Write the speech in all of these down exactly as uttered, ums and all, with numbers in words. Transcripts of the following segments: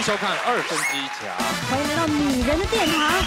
收看二分之一强， 欢迎来到女人的殿堂。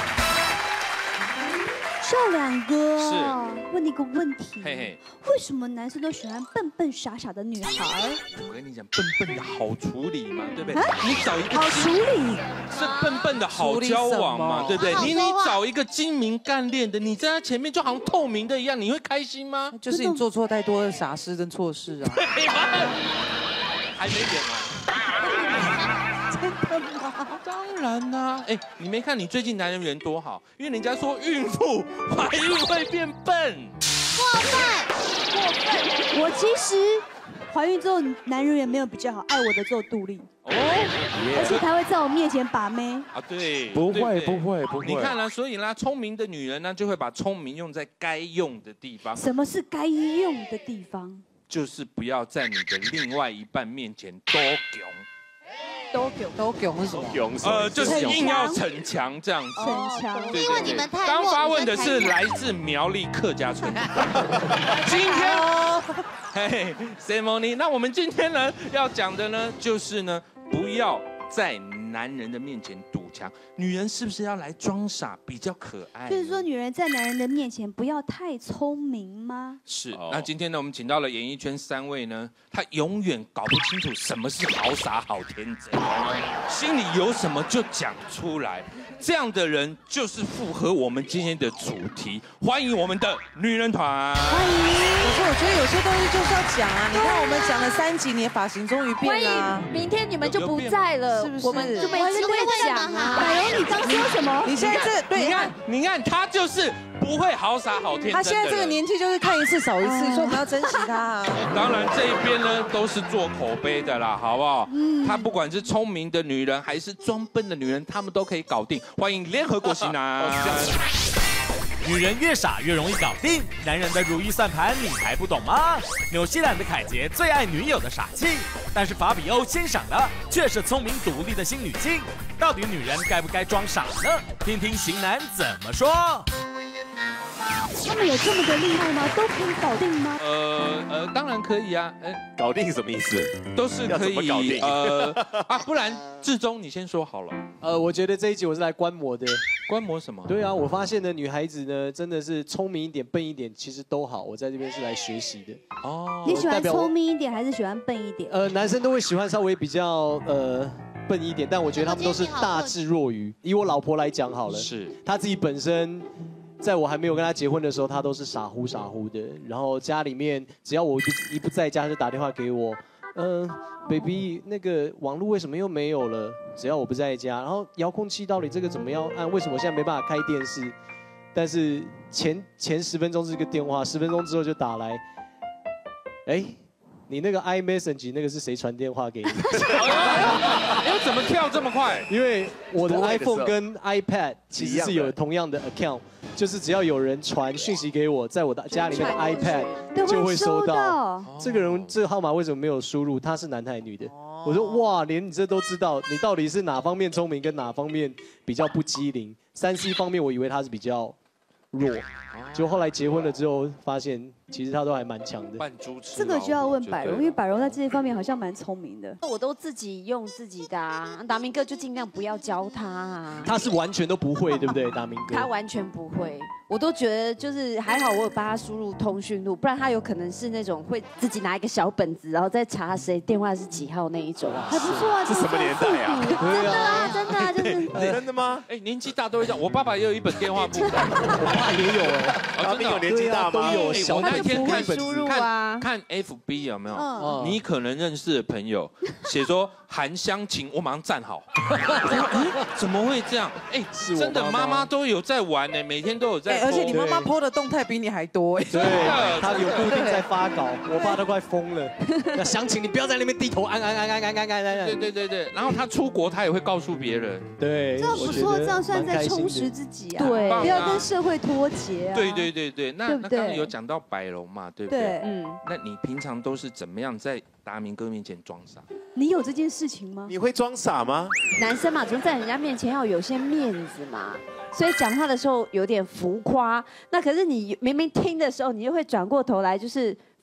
少两哥， 是问你个问题， 嘿嘿， 为什么男生都喜欢笨笨傻傻的女孩？ 我跟你讲，笨笨的好处理嘛，对不对？ 啊你找一个好处理， 是笨笨的好交往嘛，对不对？你你找一个精明干练的，你在他前面就好像透明的一样，你会开心吗？ 就是你做错太多的傻事跟错事啊。 还没演完。 真的吗？ 当然啦、哎，你没看你最近男人缘多好？因为人家说孕妇怀孕会变笨。 过分，过分！我其实怀孕之后男人缘没有比较好，爱我的只有杜丽。 哦， 而且他会在我面前把妹啊，对， 不会对不会不会。 你看啦，所以啦，聪明的女人呢，就会把聪明用在该用的地方。 什么是该用的地方？ 就是不要在你的另外一半面前多囧。 都囧都囧是什么？ 呃，就是硬要逞强这样子。 逞强。 对对对。刚发问的是来自苗栗客家村。今天，嘿 ，Simone， 那我们今天呢要讲的呢，就是呢，不要在男人的面前赌强。女人是不是要来装傻比较可爱？ 就是说，女人在男人的面前不要太聪明吗？ 是。那今天呢，我们请到了演艺圈三位呢，他永远搞不清楚什么是好傻好天真，心里有什么就讲出来。这样的人就是符合我们今天的主题。欢迎我们的女人团。 欢迎。 可是我觉得有些东西就是要讲啊。你看我们讲了三集，你的发型终于变了、啊。 明天你们就不在了， 是不是？ 我们就没机会讲啊。 百荣，你刚说什么？ 你现在这对， 你看，你看他就是不会好傻好天真的人。 他现在这个年纪就是看一次少一次，所以我们要珍惜他、啊。 当然这一边呢都是做口碑的啦，好不好？嗯。他不管是聪明的女人还是装笨的女人，他们都可以搞定。欢迎联合国型男。 女人越傻越容易搞定，男人的如意算盘你还不懂吗？纽西兰的凯杰最爱女友的傻气，但是法比欧欣赏的却是聪明独立的新女性。到底女人该不该装傻呢？听听型男怎么说。 他们有这么的厉害吗？都可以搞定吗？ 呃呃，当然可以啊。哎， 搞定什么意思？ 都是可以。搞定呃啊，不然志忠你先说好了。 呃，我觉得这一集我是来观摩的。 观摩什么？ 对啊，我发现呢，女孩子呢，真的是聪明一点、笨一点，其实都好。我在这边是来学习的。 哦。 你喜欢聪明一点还是喜欢笨一点？ 呃，男生都会喜欢稍微比较呃笨一点，但我觉得他们都是大智若愚。以我老婆来讲好了， 是她自己本身。在我还没有跟她结婚的时候，她都是傻乎傻乎的。然后家里面只要我一不一不在家，她就打电话给我，嗯、呃、，baby， 那个网络为什么又没有了？只要我不在家，然后遥控器到底这个怎么样按？为什么我现在没办法开电视？但是前前十分钟是一个电话，十分钟之后就打来，哎。你那个 iMessage 那个是谁传电话给你？ 哎，怎么跳这么快？ 因为我的 iPhone 跟 iPad 其实是有同样的 account， 就是只要有人传讯息给我，在我的家里面的 iPad 就会收到。这个人这个号码为什么没有输入？他是男的还是女的？我说哇，连你这都知道，你到底是哪方面聪明，跟哪方面比较不机灵？三 C 方面我以为他是比较弱，就后来结婚了之后发现。其实他都还蛮强的。 扮猪吃这个就要问百荣，因为百荣在这一方面好像蛮聪明的。 我都自己用自己的啊，达明哥就尽量不要教他啊。 他是完全都不会，对不对，达明哥？ 他完全不会，我都觉得就是还好，我有帮他输入通讯录，不然他有可能是那种会自己拿一个小本子，然后再查谁电话是几号那一种。 还不错啊， 这什么年代啊？ 真的啊，真的啊，就是真的吗？ 哎，年纪大都会这样。我爸爸也有一本电话簿， 我爸也有哎。 真的有年纪大吗？ 都有小。 那天看输入啊， 看 F B 有没有？你可能认识的朋友写说韩湘琴，我马上站好。怎么会这样？哎，真的妈妈都有在玩呢，每天都有在。 而且你妈妈 po 的动态比你还多哎。 对，她有固定在发稿，我爸都快疯了。那湘琴，你不要在那边低头按按按按按按按按。 对对对对，然后他出国，他也会告诉别人。 对， 这样不错，这样算在充实自己啊。 对， 不要跟社会脱节啊。 对对对对，那那刚刚有讲到百荣嘛，对不对？ 对， 嗯。 那你平常都是怎么样在达明哥面前装傻？ 你有这件事情吗？ 你会装傻吗？ 男生嘛，总在人家面前要有些面子嘛，所以讲话的时候有点浮夸。那可是你明明听的时候，你就会转过头来，就是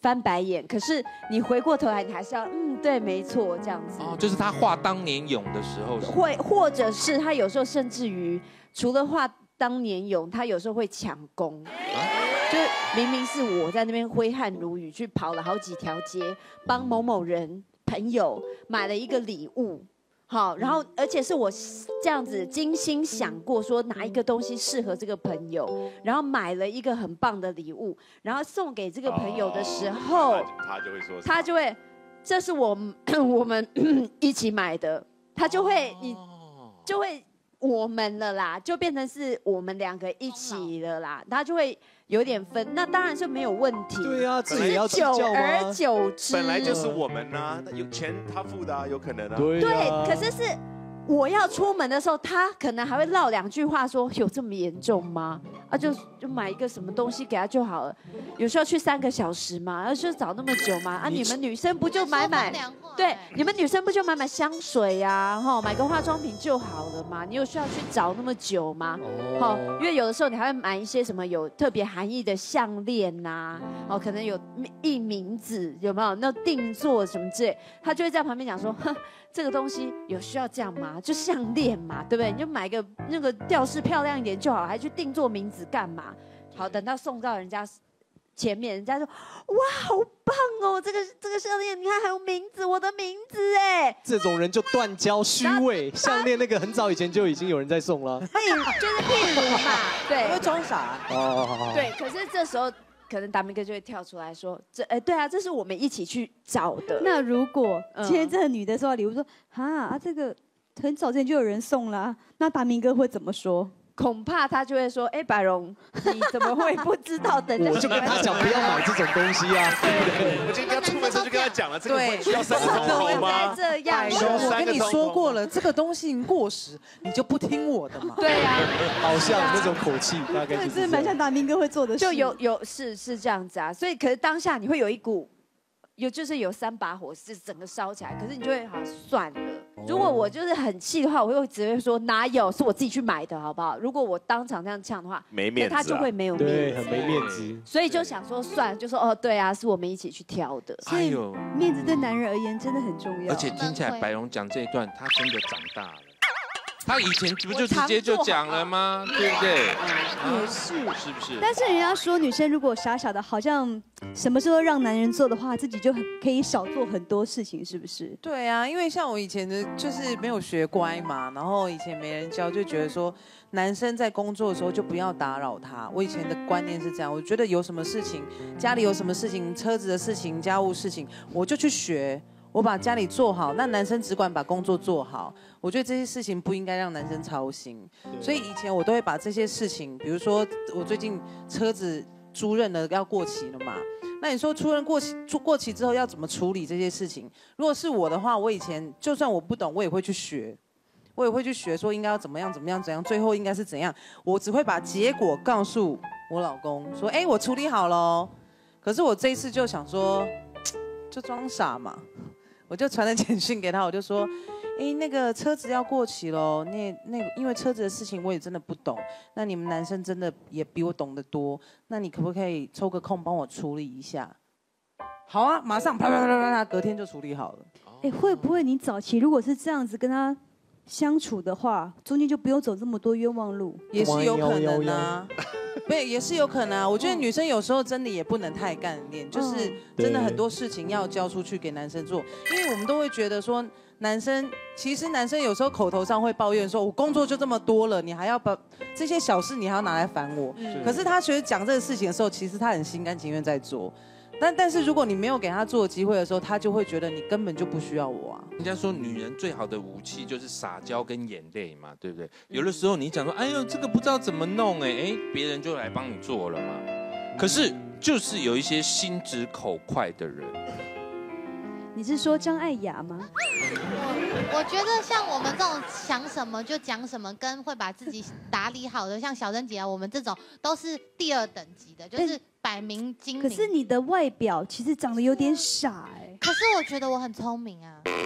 翻白眼，可是你回过头来，你还是要嗯，对，没错，这样子。 哦，就是他画当年勇的时候， 会或者是他有时候甚至于除了画当年勇，他有时候会抢功。就明明是我在那边挥汗如雨，去跑了好几条街，帮某某人朋友买了一个礼物。好，然后而且是我这样子精心想过，说哪一个东西适合这个朋友，然后买了一个很棒的礼物，然后送给这个朋友的时候， 哦、他就会说， 他就会，这是我们我们一起买的，他就会你就会我们了啦，就变成是我们两个一起了啦，他就会有点分，那当然是没有问题。 对啊，自己也要计久较吗？ 而久之， 本来就是我们呐、啊，有钱他付的啊，有可能啊。 对对， 啊， 可是是我要出门的时候，他可能还会唠两句话说，有这么严重吗？啊就，就买一个什么东西给他就好了。有需要去三个小时吗？要去找那么久吗？啊，你们女生不就买买？对，你们女生不就买买香水呀、啊，哈，买个化妆品就好了嘛？你有需要去找那么久吗？哦，因为有的时候你还会买一些什么有特别含义的项链呐、啊，哦，可能有印名字，有没有？那定做什么之类，他就会在旁边讲说，哼，这个东西有需要这样吗？就项链嘛，对不对？你就买个那个吊饰漂亮一点就好，还去定做名字干嘛？好，等到送到人家前面，人家说哇，好棒哦，这个这个项链，你看还有名字，我的名字哎。 这种人就断交虚伪，项链那个很早以前就已经有人在送了。 譬就是譬如嘛，对， 会装傻。 哦，好好好。 对，可是这时候可能达明哥就会跳出来说，这哎对啊，这是我们一起去找的。 那如果嗯今天这个女的收到礼物说，哈啊这个很早之前就有人送啦，那达明哥会怎么说？ 恐怕他就会说，哎，百荣，你怎么会不知道？等着我就跟他讲不要买这种东西啊。 我今天跟他出门时候就跟他讲了，这个对需要三个钟头吗？ 这样百荣，我跟你说过了，这个东西已经过时，你就不听我的嘛。 对呀、 好像那种口气，大概就是这蛮像达明哥会做的事。 就有有是是这样子啊，所以可是当下你会有一股，有就是有三把火是整个烧起来，可是你就会好算了。如果我就是很气的话，我会直接说哪有，是我自己去买的，好不好？如果我当场这样呛的话， 没面子啊那他就会没有面对， 子， 很没面子。 所以就想说算了，就说哦对啊，是我们一起去挑的。 所以哎呦， 面子对男人而言真的很重要。 而且听起来白荣讲这一段，他真的长大了。他以前不就直接就讲了吗？对不对？ 也是。 是不是？ 但是人家说女生如果傻傻的，好像什么时候让男人做的话，自己就很可以少做很多事情，是不是？ 对啊，因为像我以前的，就是没有学乖嘛，然后以前没人教，就觉得说男生在工作的时候就不要打扰他。我以前的观念是这样，我觉得有什么事情，家里有什么事情，车子的事情、家务事情，我就去学。我把家里做好，那男生只管把工作做好。我觉得这些事情不应该让男生操心，所以以前我都会把这些事情，比如说我最近车子租赁了要过期了嘛，那你说出任过期出过期之后要怎么处理这些事情？如果是我的话，我以前就算我不懂，我也会去学，我也会去学说应该要怎么样怎么样怎样，最后应该是怎样。我只会把结果告诉我老公说，哎，我处理好了。可是我这一次就想说，就装傻嘛。我就传了简讯给他，我就说，哎，那个车子要过期喽，那那因为车子的事情我也真的不懂，那你们男生真的也比我懂得多，那你可不可以抽个空帮我处理一下？好啊，马上啪啪啪啪啪，隔天就处理好了。 哎，会不会你早期如果是这样子跟他相处的话，中间就不用走这么多冤枉路？ 也是有可能啊。对，也是有可能啊。我觉得女生有时候真的也不能太干练，就是真的很多事情要交出去给男生做，因为我们都会觉得说，男生其实男生有时候口头上会抱怨说，我工作就这么多了，你还要把这些小事你还要拿来烦我。嗯、可是他觉得讲这个事情的时候，其实他很心甘情愿在做。但但是如果你没有给他做机会的时候，他就会觉得你根本就不需要我啊。 人家说女人最好的武器就是撒娇跟眼泪嘛，对不对？有的时候你讲说，哎呦，这个不知道怎么弄，哎哎，别人就来帮你做了嘛。可是就是有一些心直口快的人。 你是说张艾雅吗？ 我我觉得像我们这种想什么就讲什么，跟会把自己打理好的，像小珍姐啊，我们这种都是第二等级的，就是摆明精明。 可是你的外表其实长得有点傻哎。 可是我觉得我很聪明啊。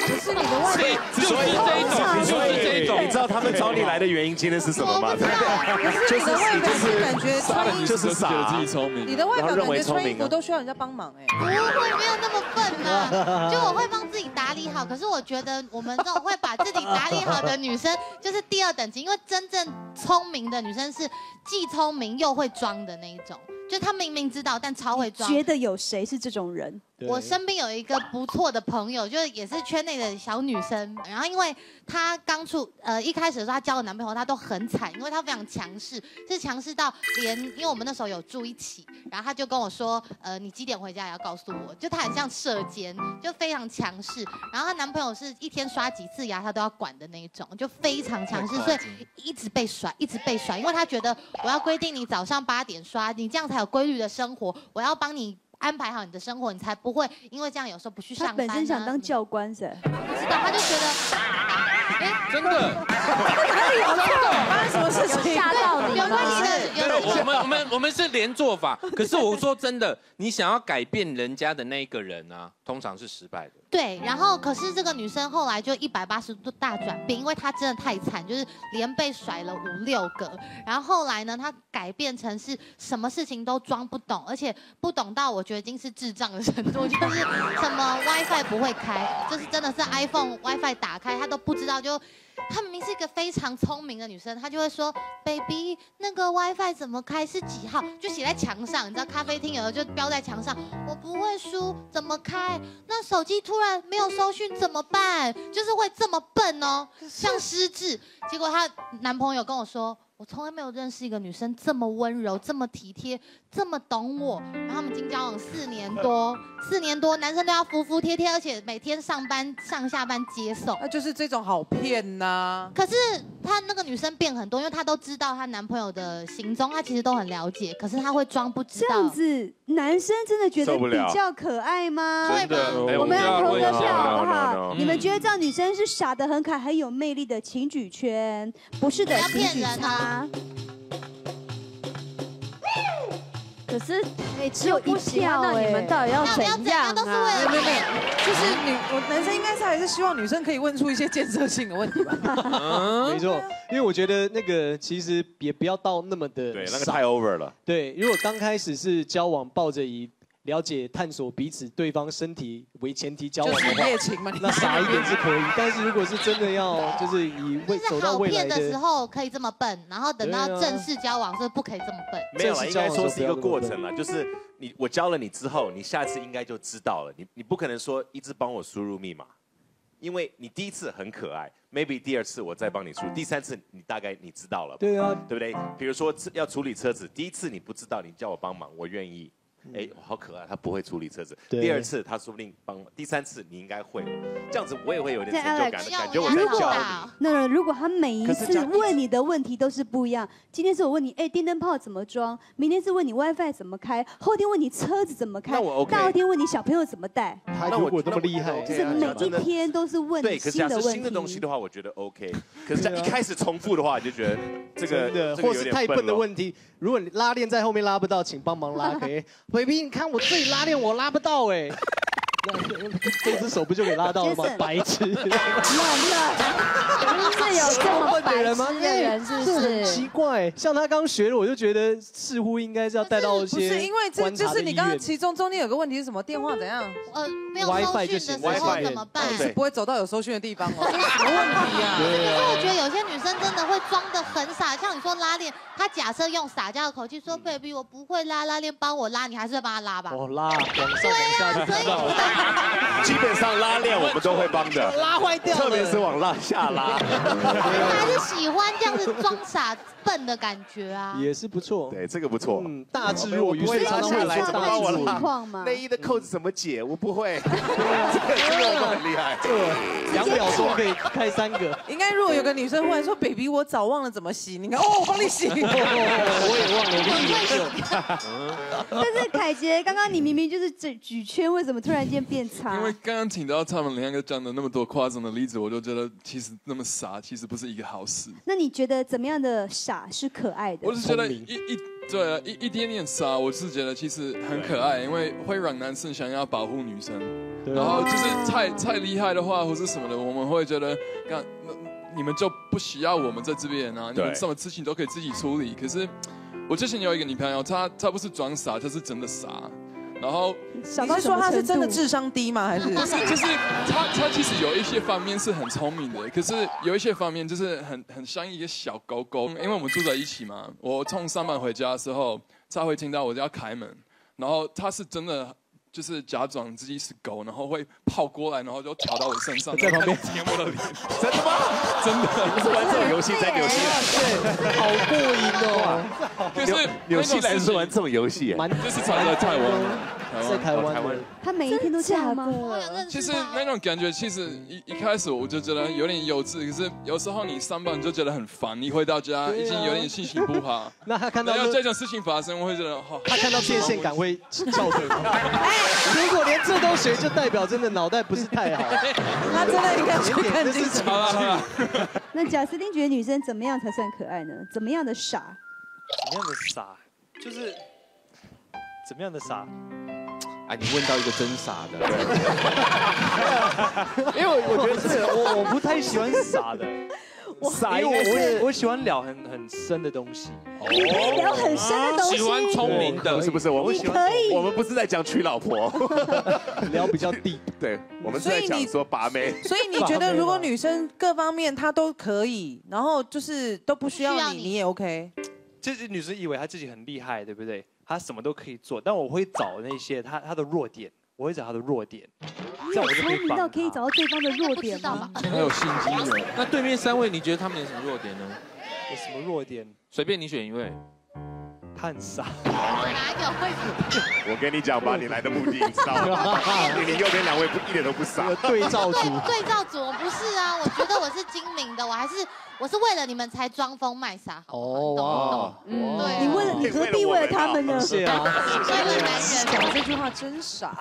是你的外所以表， 就是这一种，就是这一种。 你知道他们找你来的原因今天是什么吗？ 可是你的外表是感觉穿衣服就是傻， 自己聪明。 你的外表感然后认为觉穿衣服聪明啊都需要人家帮忙哎。 不会，没有那么笨呐、就我会帮自己打理好。可是我觉得我们这种会把自己打理好的女生，就是第二等级，因为真正聪明的女生是既聪明又会装的那一种，就她明明知道但超会装。 觉得有谁是这种人？ 我身边有一个不错的朋友，就是也是圈内的小女生，然后因为她刚出呃一开始的时候，她交的男朋友她都很惨，因为她非常强势，是强势到连因为我们那时候有住一起，然后她就跟我说，呃你几点回家也要告诉我，就她很像射监，就非常强势。然后她男朋友是一天刷几次牙她都要管的那一种，就非常强势，所以一直被甩，一直被甩，因为她觉得我要规定你早上八点刷，你这样才有规律的生活，我要帮你安排好你的生活，你才不会因为这样有时候不去上他班、啊。 本身想当教官噻， 不知道，他就觉得，哎， 真的， 哪里有错？发生什么事情？ 吓到你有关你的，有对，我的们我们我们是连做法，可是我说真的，你想要改变人家的那一个人啊，通常是失败的。 对，然后可是这个女生后来就一百八十度大转变，因为她真的太惨，就是连被甩了五六个。然后后来呢，她改变成是什么事情都装不懂，而且不懂到我觉得已经是智障的程度，就是什么 WiFi 不会开，就是真的是 iPhone WiFi 打开她都不知道，就她明明是一个非常聪明的女生，她就会说 ，baby 那个 WiFi 怎么开是几号，就写在墙上，你知道咖啡厅有的就标在墙上，我不会输怎么开？那手机突然没有收讯怎么办？就是会这么笨哦，像失智。结果她男朋友跟我说，我从来没有认识一个女生这么温柔、这么体贴、这么懂我。然后他们已经交往四年多，四年多，男生都要服服帖帖，而且每天上班上下班接送。 那就是这种好骗呐。 可是她那个女生变很多，因为她都知道她男朋友的行踪，她其实都很了解，可是她会装不知道。 这样子男生真的觉得受不了比较可爱吗？ 真的，哎我们要投个票好不 No, no, no, 好 no.？ 你们觉得这样女生是傻得很可爱、很有魅力的，请举圈；不是的， 不要请举骗人啊叉。 可是哎，只有一不喜欢， 票那你们到底要怎样啊？ 都是为了没有没有，就是女我男生应该是还是希望女生可以问出一些建设性的问题吧。 嗯没错，因为我觉得那个其实也不要到那么的对，那个傻太 over 了。 对，如果刚开始是交往，抱着以了解、探索彼此对方身体为前提交往就是的话， 夜情嘛， 那傻一点是可以。但是如果是真的要，就是以未就是走到好未来骗的时候可以这么笨，然后等到对啊正式交往是不可以这么笨。 没有啦，应该说是一个过正式交程啦，就是你我教了你之后，你下次应该就知道了。你你不可能说一直帮我输入密码，因为你第一次很可爱 ，maybe 第二次我再帮你输，第三次你大概你知道了吧， 对啊， 对不对？比如说要处理车子，第一次你不知道，你叫我帮忙，我愿意。哎，好可爱，他不会处理车子。 对第二次他说不定帮忙，第三次你应该会，这样子我也会有点成就感的这感觉，我 Alex， 在如果教你。 那如果他每一次可是这样问你的问题都是不一样，今天是我问你，哎，电灯泡怎么装？明天是问你 WiFi 怎么开？后天问你车子怎么开？ 那我 OK 大后天问你小朋友怎么带？ 他如果那么厉害， 就是每一天都是问对， 你可是假设新的问题。 新的东西的话，我觉得 OK。可是，在一开始重复的话，你就觉得这个真的， 这个有或是太笨的点咯问题。如果你拉链在后面拉不到，请帮忙拉。可以，baby，你看我这里拉链我拉不到哎，那这只手不就给拉到了吗？ Jason 白痴！ 是有这么白痴的人是不这很是奇？怪，像他刚学的，我就觉得似乎应该是要带到一不些是因为这观察的就是你刚刚医院其中中间有个问题是什么？电话怎样？ 呃，没有收 WiFi 讯的就行时候 WiFi 怎么办？ 对你是不会走到有收讯的地方哦，这是什么问题啊？ 对啊可是我觉得有些女生真的会装的很傻，像你说拉链，她假设用撒娇的口气说 baby 我不会拉拉链，帮我拉，你还是会帮她拉吧？ 哦，拉往上往下就知道了， 基本上拉链我们都会帮的， 拉坏掉了， 特别是往拉下拉。 她还是喜欢这样子装傻笨的感觉啊。 也是不错。 对，这个不错。 嗯，大智若愚， 我不会所以常常会拉下来来大怎么帮我拉情况嘛。 内衣的扣子怎么解？我不会，这个这个我很厉害。 对，两秒钟可以开三个。 应该如果有个女生忽然说 baby 我早忘了怎么洗，你看哦我帮你洗。 我也忘了，我但是凯杰，刚刚你明明就是举举圈，为什么突然间变差？ 因为刚刚听到他们两个讲的那么多夸张的例子，我就觉得其实那么傻，其实不是一个好事。 那你觉得怎么样的傻是可爱的？ 我是觉得一一对，一一点点傻，我是觉得其实很可爱，因为会让男生想要保护女生。然后就是太太厉害的话，或是什么的，我们会觉得，干，你们就不需要我们在这边啊，你们什么事情都可以自己处理。可是我之前有一个女朋友，她她不是装傻，她是真的傻。然后你是说她是真的智商低吗？还是不是？就是她她其实有一些方面是很聪明的，可是有一些方面就是很很像一个小狗狗。因为我们住在一起嘛，我从上班回家的时候，她会听到我要开门，然后她是真的。就是假装自己是狗，然后会跑过来，然后就跳到我身上， 在旁边舔我的脸。 真的吗？ 真的， 你是玩这种游戏在纽西兰？ 对，好过瘾哦！ 就是纽西兰是玩这种游戏， 就是藏在台湾， 在台湾，台湾。 他每一天都这样吗？ 其实那种感觉，其实一一开始我就觉得有点幼稚，可是有时候你上班就觉得很烦，你回到家已经有点心情不好。 那他看到有这种事情发生，我会觉得， 他看到电线杆会叫对方。如果连这都学，就代表真的脑袋不是太好。 他真的应该去看精神科。那贾斯汀觉得女生怎么样才算可爱呢？怎么样的傻？ 怎么样的傻？就是怎么样的傻？ 哎，你问到一个真傻的。 因为我我觉得是我我不太喜欢傻的。傻，因为我我我喜欢聊很很深的东西。 你可以聊很深的东西。 喜欢聪明的， 是不是？我们你可以， 我们不是在讲娶老婆， 聊比较低。 对，我们是在讲说把妹。 所以你觉得，如果女生各方面她都可以，然后就是都不需要你，你也 OK？ 就是女生以为她自己很厉害，对不对？她什么都可以做，但我会找那些她她的弱点。我会找他的弱点，这样我就可以帮他。 可以找到对方的弱点吗？ 很有心机的。 那对面三位，你觉得他们有什么弱点呢？ 有什么弱点？ 随便你选一位。 他很傻。 哪有会？ 我跟你讲吧，你来的目的你知道吗？你右边两位不一点都不傻。 对照组。 对照组我不是啊，我觉得我是精明的，我还是我是为了你们才装疯卖傻。 哦哇， 嗯，对，你为了你何必为了他们呢？ 是啊， 为了男人讲这句话真傻。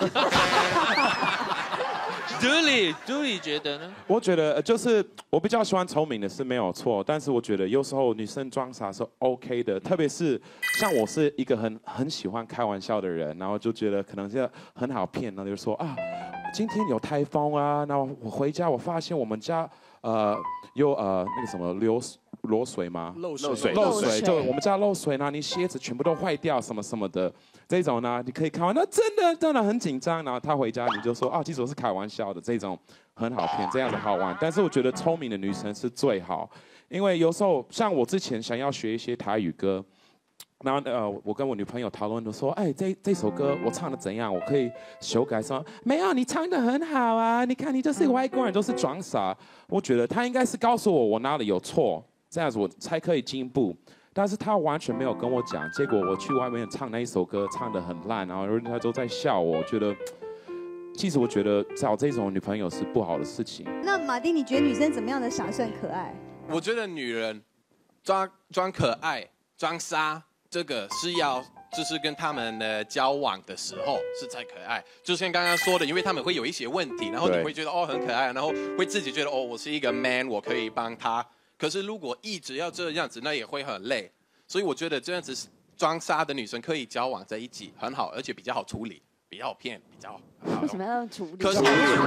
Julie，Julie 觉得呢？ 我觉得就是我比较喜欢聪明的是没有错，但是我觉得有时候女生装傻是 OK 的，特别是像我是一个很很喜欢开玩笑的人，然后就觉得可能是很好骗，然后就说啊，今天有台风啊，然后我回家我发现我们家呃有呃那个什么流漏水吗？ 漏水， 漏水，就我们家漏水呢，你鞋子全部都坏掉，什么什么的，这种呢，你可以开玩笑，那真的真的很紧张，然后他回家你就说啊，其实我是开玩笑的，这种很好骗，这样子好玩。但是我觉得聪明的女生是最好，因为有时候像我之前想要学一些台语歌。然后呃，我跟我女朋友讨论，就说，哎，这这首歌我唱的怎样？我可以修改说，没有，你唱的很好啊！你看你就是外国人，都是装傻。我觉得他应该是告诉我我哪里有错，这样子我才可以进步。但是他完全没有跟我讲，结果我去外面唱那一首歌，唱的很烂，然后人家都在笑我。我觉得，其实我觉得找这种女朋友是不好的事情。 那马丁，你觉得女生怎么样的傻算可爱？ 我觉得女人装装可爱、装傻。这个是要就是跟他们的交往的时候是才可爱，就像刚刚说的，因为他们会有一些问题，然后你会觉得哦很可爱，然后会自己觉得哦我是一个 man， 我可以帮他。可是如果一直要这样子，那也会很累。所以我觉得这样子装傻的女生可以交往在一起很好，而且比较好处理，比较好骗，比较好。 为什么要处理？ 可是如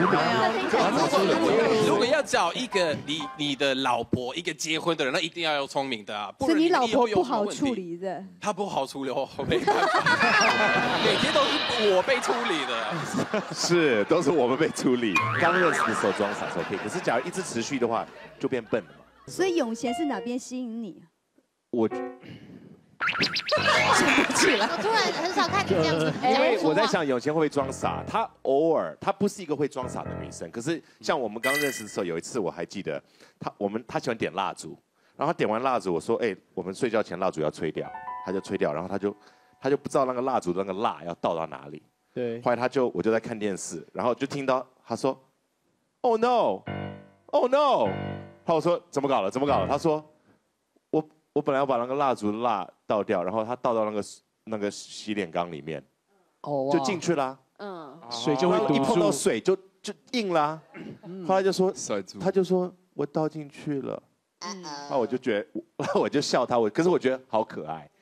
果如果要找一个你你的老婆一个结婚的人，那一定要有聪明的啊，不然你老婆不好处理的。 她不好处理哦，没办法，每天都是我被处理的。 是，都是我们被处理。刚认识的时候装傻是 OK， 可是假如一直持续的话，就变笨了嘛。 所以永贤是哪边吸引你？ 我。 想不起来，我突然很少看你这样子。 因为我在想，永贤会不会装傻？她偶尔，她不是一个会装傻的女生。可是像我们刚认识的时候，有一次我还记得，她我们她喜欢点蜡烛，然后她点完蜡烛，我说，哎，我们睡觉前蜡烛要吹掉，她就吹掉，然后她就她就不知道那个蜡烛的那个蜡要倒到哪里。 对。 后来她就我就在看电视，然后就听到她说 ，Oh no，Oh no， 然后我说怎么搞了？怎么搞了？她说。我本来要把那个蜡烛的蜡倒掉，然后它倒到那个那个洗脸缸里面，哦，就进去啦。嗯， 水就会堵住， 一碰到水就就硬啦。后来就说，他就说我倒进去了，那我就觉得，我就笑他，我可是我觉得好可爱，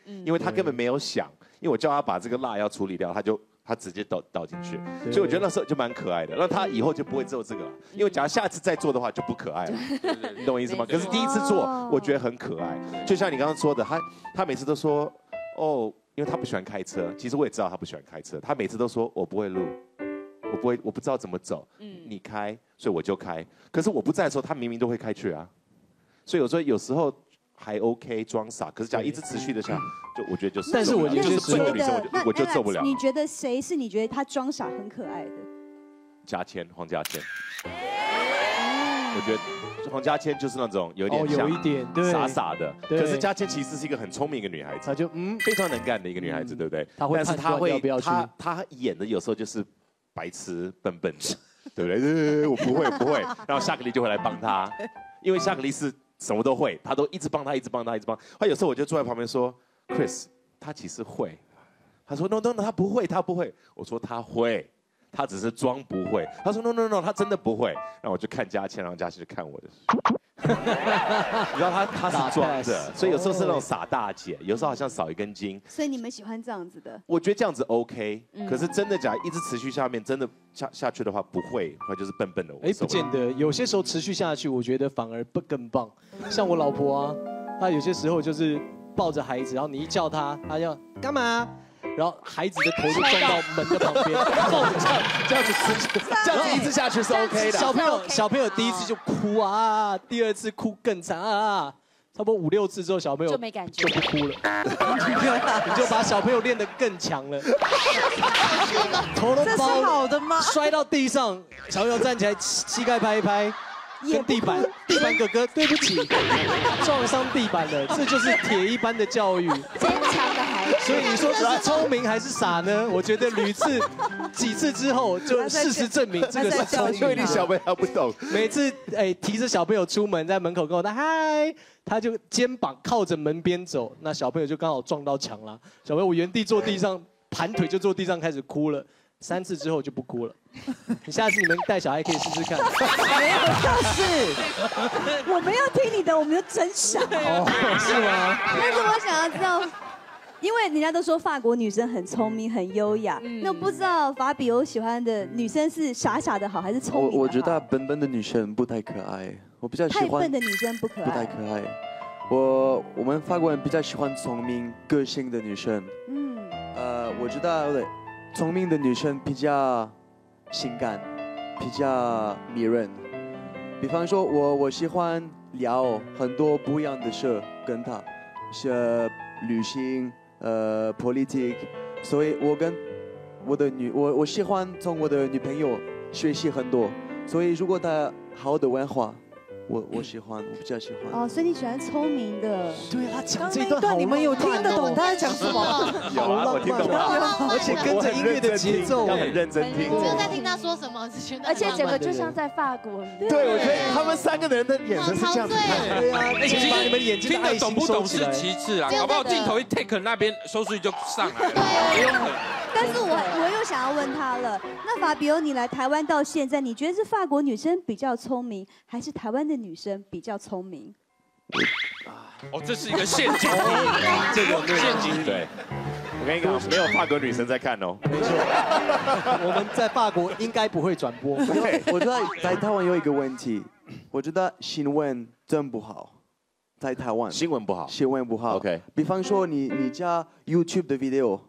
因为他根本没有想，因为我叫他把这个辣要处理掉，他就他直接倒倒进去，所以我觉得那时候就蛮可爱的。那他以后就不会做这个了，因为假如下次再做的话就不可爱了，你懂我意思吗？可是第一次做，我觉得很可爱，就像你刚刚说的，他他每次都说哦。因为他不喜欢开车，其实我也知道他不喜欢开车。他每次都说我不会路，我不会，我不知道怎么走。嗯，你开，所以我就开。可是我不在的时候，他明明都会开去啊。所以有时候有时候还 OK 装傻，可是假如一直持续的下，就我觉得就是。 但是我觉得是笨的女生，我就我就受不了。 你觉得谁是你觉得他装傻很可爱的？ 嘉谦，黄嘉谦。我觉得。黄嘉谦就是那种有一点像有一点傻傻的，可是嘉谦其实是一个很聪明的女孩子，她就嗯非常能干的一个女孩子，对不对？她会，但是她会，她她演的有时候就是白痴笨笨的，对不对？我不会不会，然后夏克力就会来帮她，因为夏克力是什么都会，她都一直帮她，一直帮她，一直帮。她有时候我就坐在旁边说 ，Chris， 她其实会，她说 No No No， 她不会，她不会，我说她会。他只是装不会，他说 no no no， 他真的不会，然后我就看嘉谦，然后嘉谦就看我的，你知道他他是装的，所以有时候是那种傻大姐，有时候好像少一根筋。 所以你们喜欢这样子的？ 我觉得这样子 OK，、嗯、可是真的假一直持续下面，真的下下去的话不会，或就是笨笨的。 哎，不见得，有些时候持续下去，我觉得反而不更棒。像我老婆啊，她有些时候就是抱着孩子，然后你一叫她，她要干嘛？然后孩子的头就撞到门的旁边，抱着这样这样子持这样子一直下去是 OK 的。 小朋友小朋友第一次就哭啊，第二次哭更惨啊，差不多五六次之后，小朋友就没感觉， 就不哭了。你就把小朋友练得更强了，头都包， 这是好的吗？ 摔到地上，小朋友站起来，膝盖拍一拍。跟地板，地板哥哥，对不起，撞伤地板了，这就是铁一般的教育。 坚强的孩子。 所以你说是聪明还是傻呢？我觉得屡次、几次之后，就事实证明这个是聪明。 因为你小朋友不懂， 每次哎提着小朋友出门，在门口跟我说嗨，他就肩膀靠着门边走，那小朋友就刚好撞到墙了。小朋友我原地坐地上，盘腿就坐地上开始哭了。三次之后就不哭了。你下次你们带小孩可以试试看。 没有，就是我们要听你的，我们就真傻。 哦，是吗？ 但是我想要知道，因为人家都说法国女生很聪明、很优雅，嗯、那不知道法比欧喜欢的女生是傻傻的好，还是聪明的好？ 我我觉得笨笨的女生不太可爱，我比较喜欢太笨的女生不可爱， 不太可爱。我我们法国人比较喜欢聪明、个性的女生。嗯。呃，我知道聪明的女生比较性感，比较迷人。比方说我我喜欢聊很多不一样的事跟她，是旅行。呃 ，politic， 所以我跟我的女，我我喜欢从我的女朋友学习很多，所以如果她好的文化，我我喜欢，我比较喜欢。 哦，所以你喜欢聪明的。 对他讲这一段， 你们有听得懂他在讲什么？ 有啊，我听懂了， 而且跟着音乐的节奏， 要很认真听。 就在听他说什么， 而且整个就像在法国。 对，我觉得他们三个人的眼神是这样子看。 对啊，其实把你们眼睛听得懂不懂是其次啊，搞不好镜头一 take 那边收视率就上来了。 但是我我又想要问他了，那法比欧，你来台湾到现在，你觉得是法国女生比较聪明，还是台湾的女生比较聪明？ 哦，这是一个陷阱题， 这个陷阱题。对，我跟你讲，没有法国女生在看哦。 没错，我们在法国应该不会转播。 我觉得在台湾有一个问题，我觉得新闻真不好，在台湾新闻不好， 新闻不好。 OK， 比方说你你加 YouTube 的 video。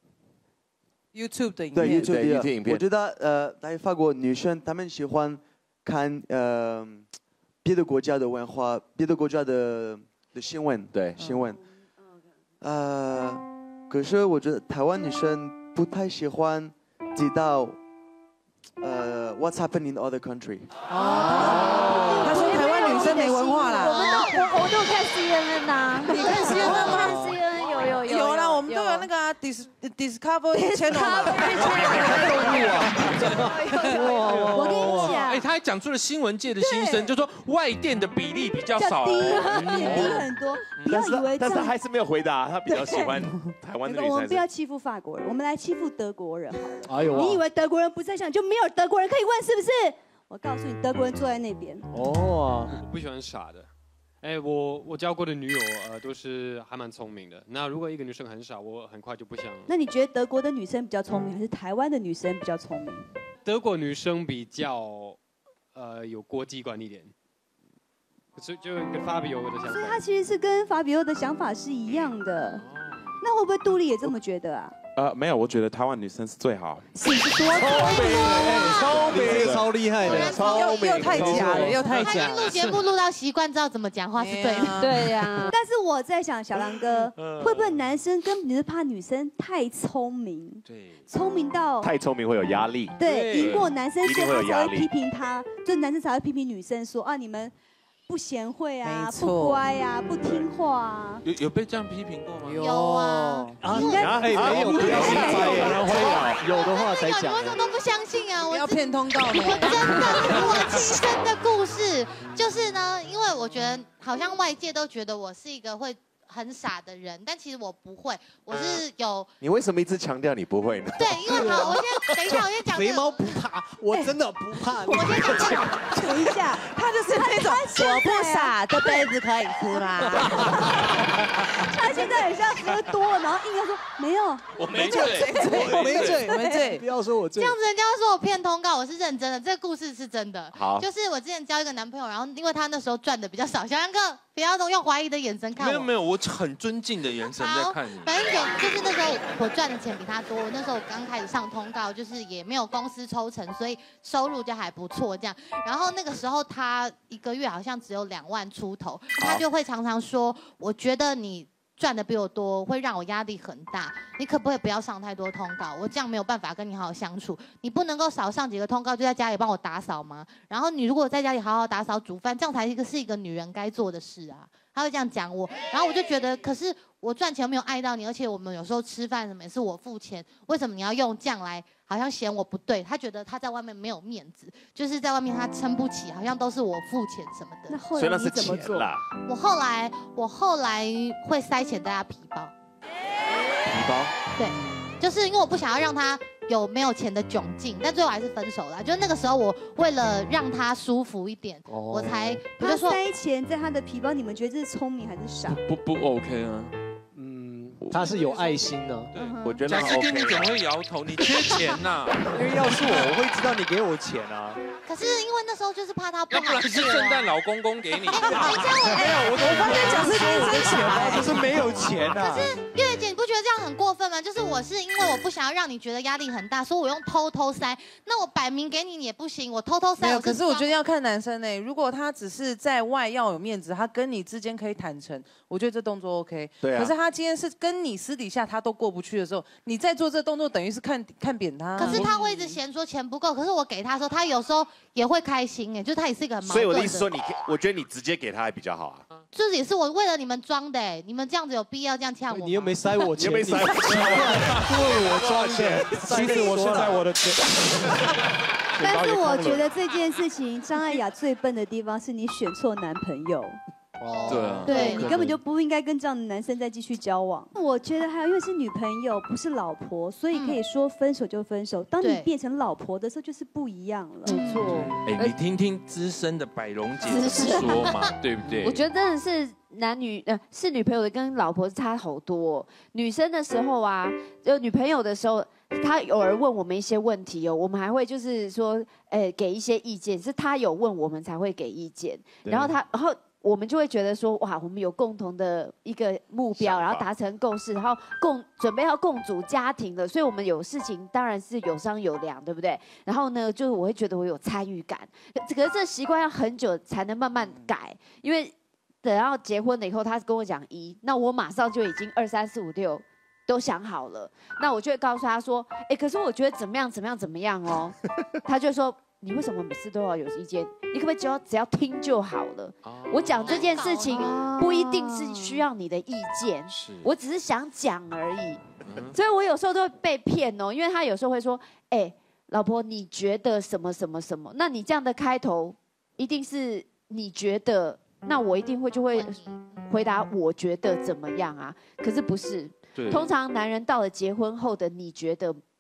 YouTube 的影片，对 YouTube 的影片， 我觉得呃，在法国女生她们喜欢看呃别的国家的文化，别的国家的的新闻， 对新闻。呃，可是我觉得台湾女生不太喜欢知道呃 what's happening in other country。 哦，他说台湾女生没文化啦。 我们都我我都看 C N N 呐，你看 C N N 吗？看 C N N 有有有有啦，我们都有那个 Dis Discovery Channel 嘛。 我跟你讲， 哎，他还讲出了新闻界的心声，就说外电的比例比较少， 低低很多。不要以为， 但是还是没有回答，他比较喜欢台湾的女生。 我们不要欺负法国人，我们来欺负德国人好了。 哎呦， 你以为德国人不在场就没有德国人可以问是不是？我告诉你，德国人坐在那边。 哦， 我不喜欢傻的。 哎，我我交过的女友呃都是还蛮聪明的。那如果一个女生很傻，我很快就不想。 那你觉得德国的女生比较聪明，还是台湾的女生比较聪明？ 德国女生比较呃有国际观一点，就就跟法比欧的想法。 所以他其实是跟法比欧的想法是一样的。那会不会杜丽也这么觉得啊？ 呃，没有，我觉得台湾女生是最好。 是多聪明，超美，超厉害的，超美， 又太假了，又太假了。 录节目录到习惯，知道怎么讲话是对的。 对呀。 但是我在想，小狼哥会不会男生根本就是怕女生太聪明？ 对， 聪明到太聪明会有压力。 对，赢过男生， 一所以定会有压力他才会批评他，就男生才会批评女生说啊，你们不贤惠啊， 没错不乖啊，不听话啊。 有有被这样批评过吗？ 有啊， 啊， 应该哎，没有，不要心塞耶，有的话才你讲为。什么都不相信啊？我要骗通告呢？ 我真的，我亲身的故事就是呢，因为我觉得好像外界都觉得我是一个会很傻的人，但其实我不会，我是有。 你为什么一直强调你不会呢？ 对，因为好，我先等一下，我先讲、这个。 肥猫不怕，我真的不怕。 我先讲、这个。 等一下， 他就是那种我不傻，这辈子可以吃啦。 他现在很像喝多了，然后硬要说没有， 我没醉， 我没醉，我没醉。 不要说我醉。 这样子人家会说我骗通告，我是认真的，这个故事是真的。 好， 就是我之前交一个男朋友，然后因为他那时候赚的比较少，小杨哥不要用怀疑的眼神看我。 没有没有，我很尊敬的眼神在看你。 反正有就是那时候我赚的钱比他多，那时候我刚开始上通告，就是也没有公司抽成，所以收入就还不错这样。然后那个时候他一个月好像只有两万出头，他就会常常说，我觉得你赚的比我多，会让我压力很大。你可不可以不要上太多通告？我这样没有办法跟你好好相处。你不能够少上几个通告，就在家里帮我打扫吗？然后你如果在家里好好打扫、煮饭，这样才一个是一个女人该做的事啊。他会这样讲我，然后我就觉得，可是我赚钱没有爱到你，而且我们有时候吃饭什么也是我付钱，为什么你要用这样来，好像嫌我不对？他觉得他在外面没有面子，就是在外面他撑不起，好像都是我付钱什么的。 那后来你怎么做？ 我后来我后来会塞钱在他皮包。 皮包？ 对，就是因为我不想要让他有没有钱的窘境，但最后还是分手了。就那个时候，我为了让他舒服一点，哦、我才我就说塞钱在他的皮包，你们觉得这是聪明还是傻？ 不不 OK 啊。 嗯，他是有爱心的。 对， 我觉得贾斯汀，你怎么会摇头？你缺钱呐？ 因为要是我，我会知道你给我钱啊。 可是因为那时候就是怕他不好过、啊， 要不然是圣诞老公公给你。 哎、你这样我没有，我我发现贾斯汀有钱啊，不是没有钱啊。 可是月月姐，你不觉得这样很过分吗？就是我是因为我不想要让你觉得压力很大，所以我用偷偷塞。那我摆明给你也不行，我偷偷塞。 没有，可是我觉得要看男生呢、欸。如果他只是在外要有面子，他跟你之间可以坦诚，我觉得这动作 OK。 对啊。 可是他今天是跟你私底下他都过不去的时候，你在做这动作，等于是看看扁他。 可是他会一直嫌说钱不够，可是我给他的时候，他有时候也会开心哎、欸，就是他也是一个很矛盾的。 所以我的意思说你，我觉得你直接给他还比较好啊。 就是也是我为了你们装的哎、欸，你们这样子有必要这样呛我吗？ 你又没塞我钱， 你又没塞我钱， 为我装的。 其实我是在我的钱。 但是我觉得这件事情，张艾雅最笨的地方是你选错男朋友。 哦，对啊， 对你根本就不应该跟这样的男生再继续交往。我觉得还有，因为是女朋友，不是老婆，所以可以说分手就分手。当你变成老婆的时候，就是不一样了。 没错。 哎，你听听资深的百荣姐怎么说嘛，对不对？ 我觉得真的是男女呃是女朋友的跟老婆差好多、哦。女生的时候啊，就女朋友的时候。他偶尔问我们一些问题哦，我们还会就是说，呃，给一些意见，是他有问我们才会给意见。然后他，然后我们就会觉得说，哇，我们有共同的一个目标，然后达成共识，然后共准备要共组家庭了，所以我们有事情当然是有商有量，对不对？然后呢，就是我会觉得我有参与感，可是这习惯要很久才能慢慢改，因为等到结婚了以后，他跟我讲一，那我马上就已经二三四五六。都想好了，那我就会告诉他说，哎、欸，可是我觉得怎么样怎么样怎么样哦，他就说你为什么每次都要有意见？你可不可以只要只要听就好了？我讲这件事情不一定是需要你的意见，我只是想讲而已。所以我有时候都会被骗哦，因为他有时候会说，哎、欸，老婆你觉得什么什么什么？那你这样的开头一定是你觉得，那我一定会就会回答我觉得怎么样啊？可是不是。通常男人到了结婚后的你觉得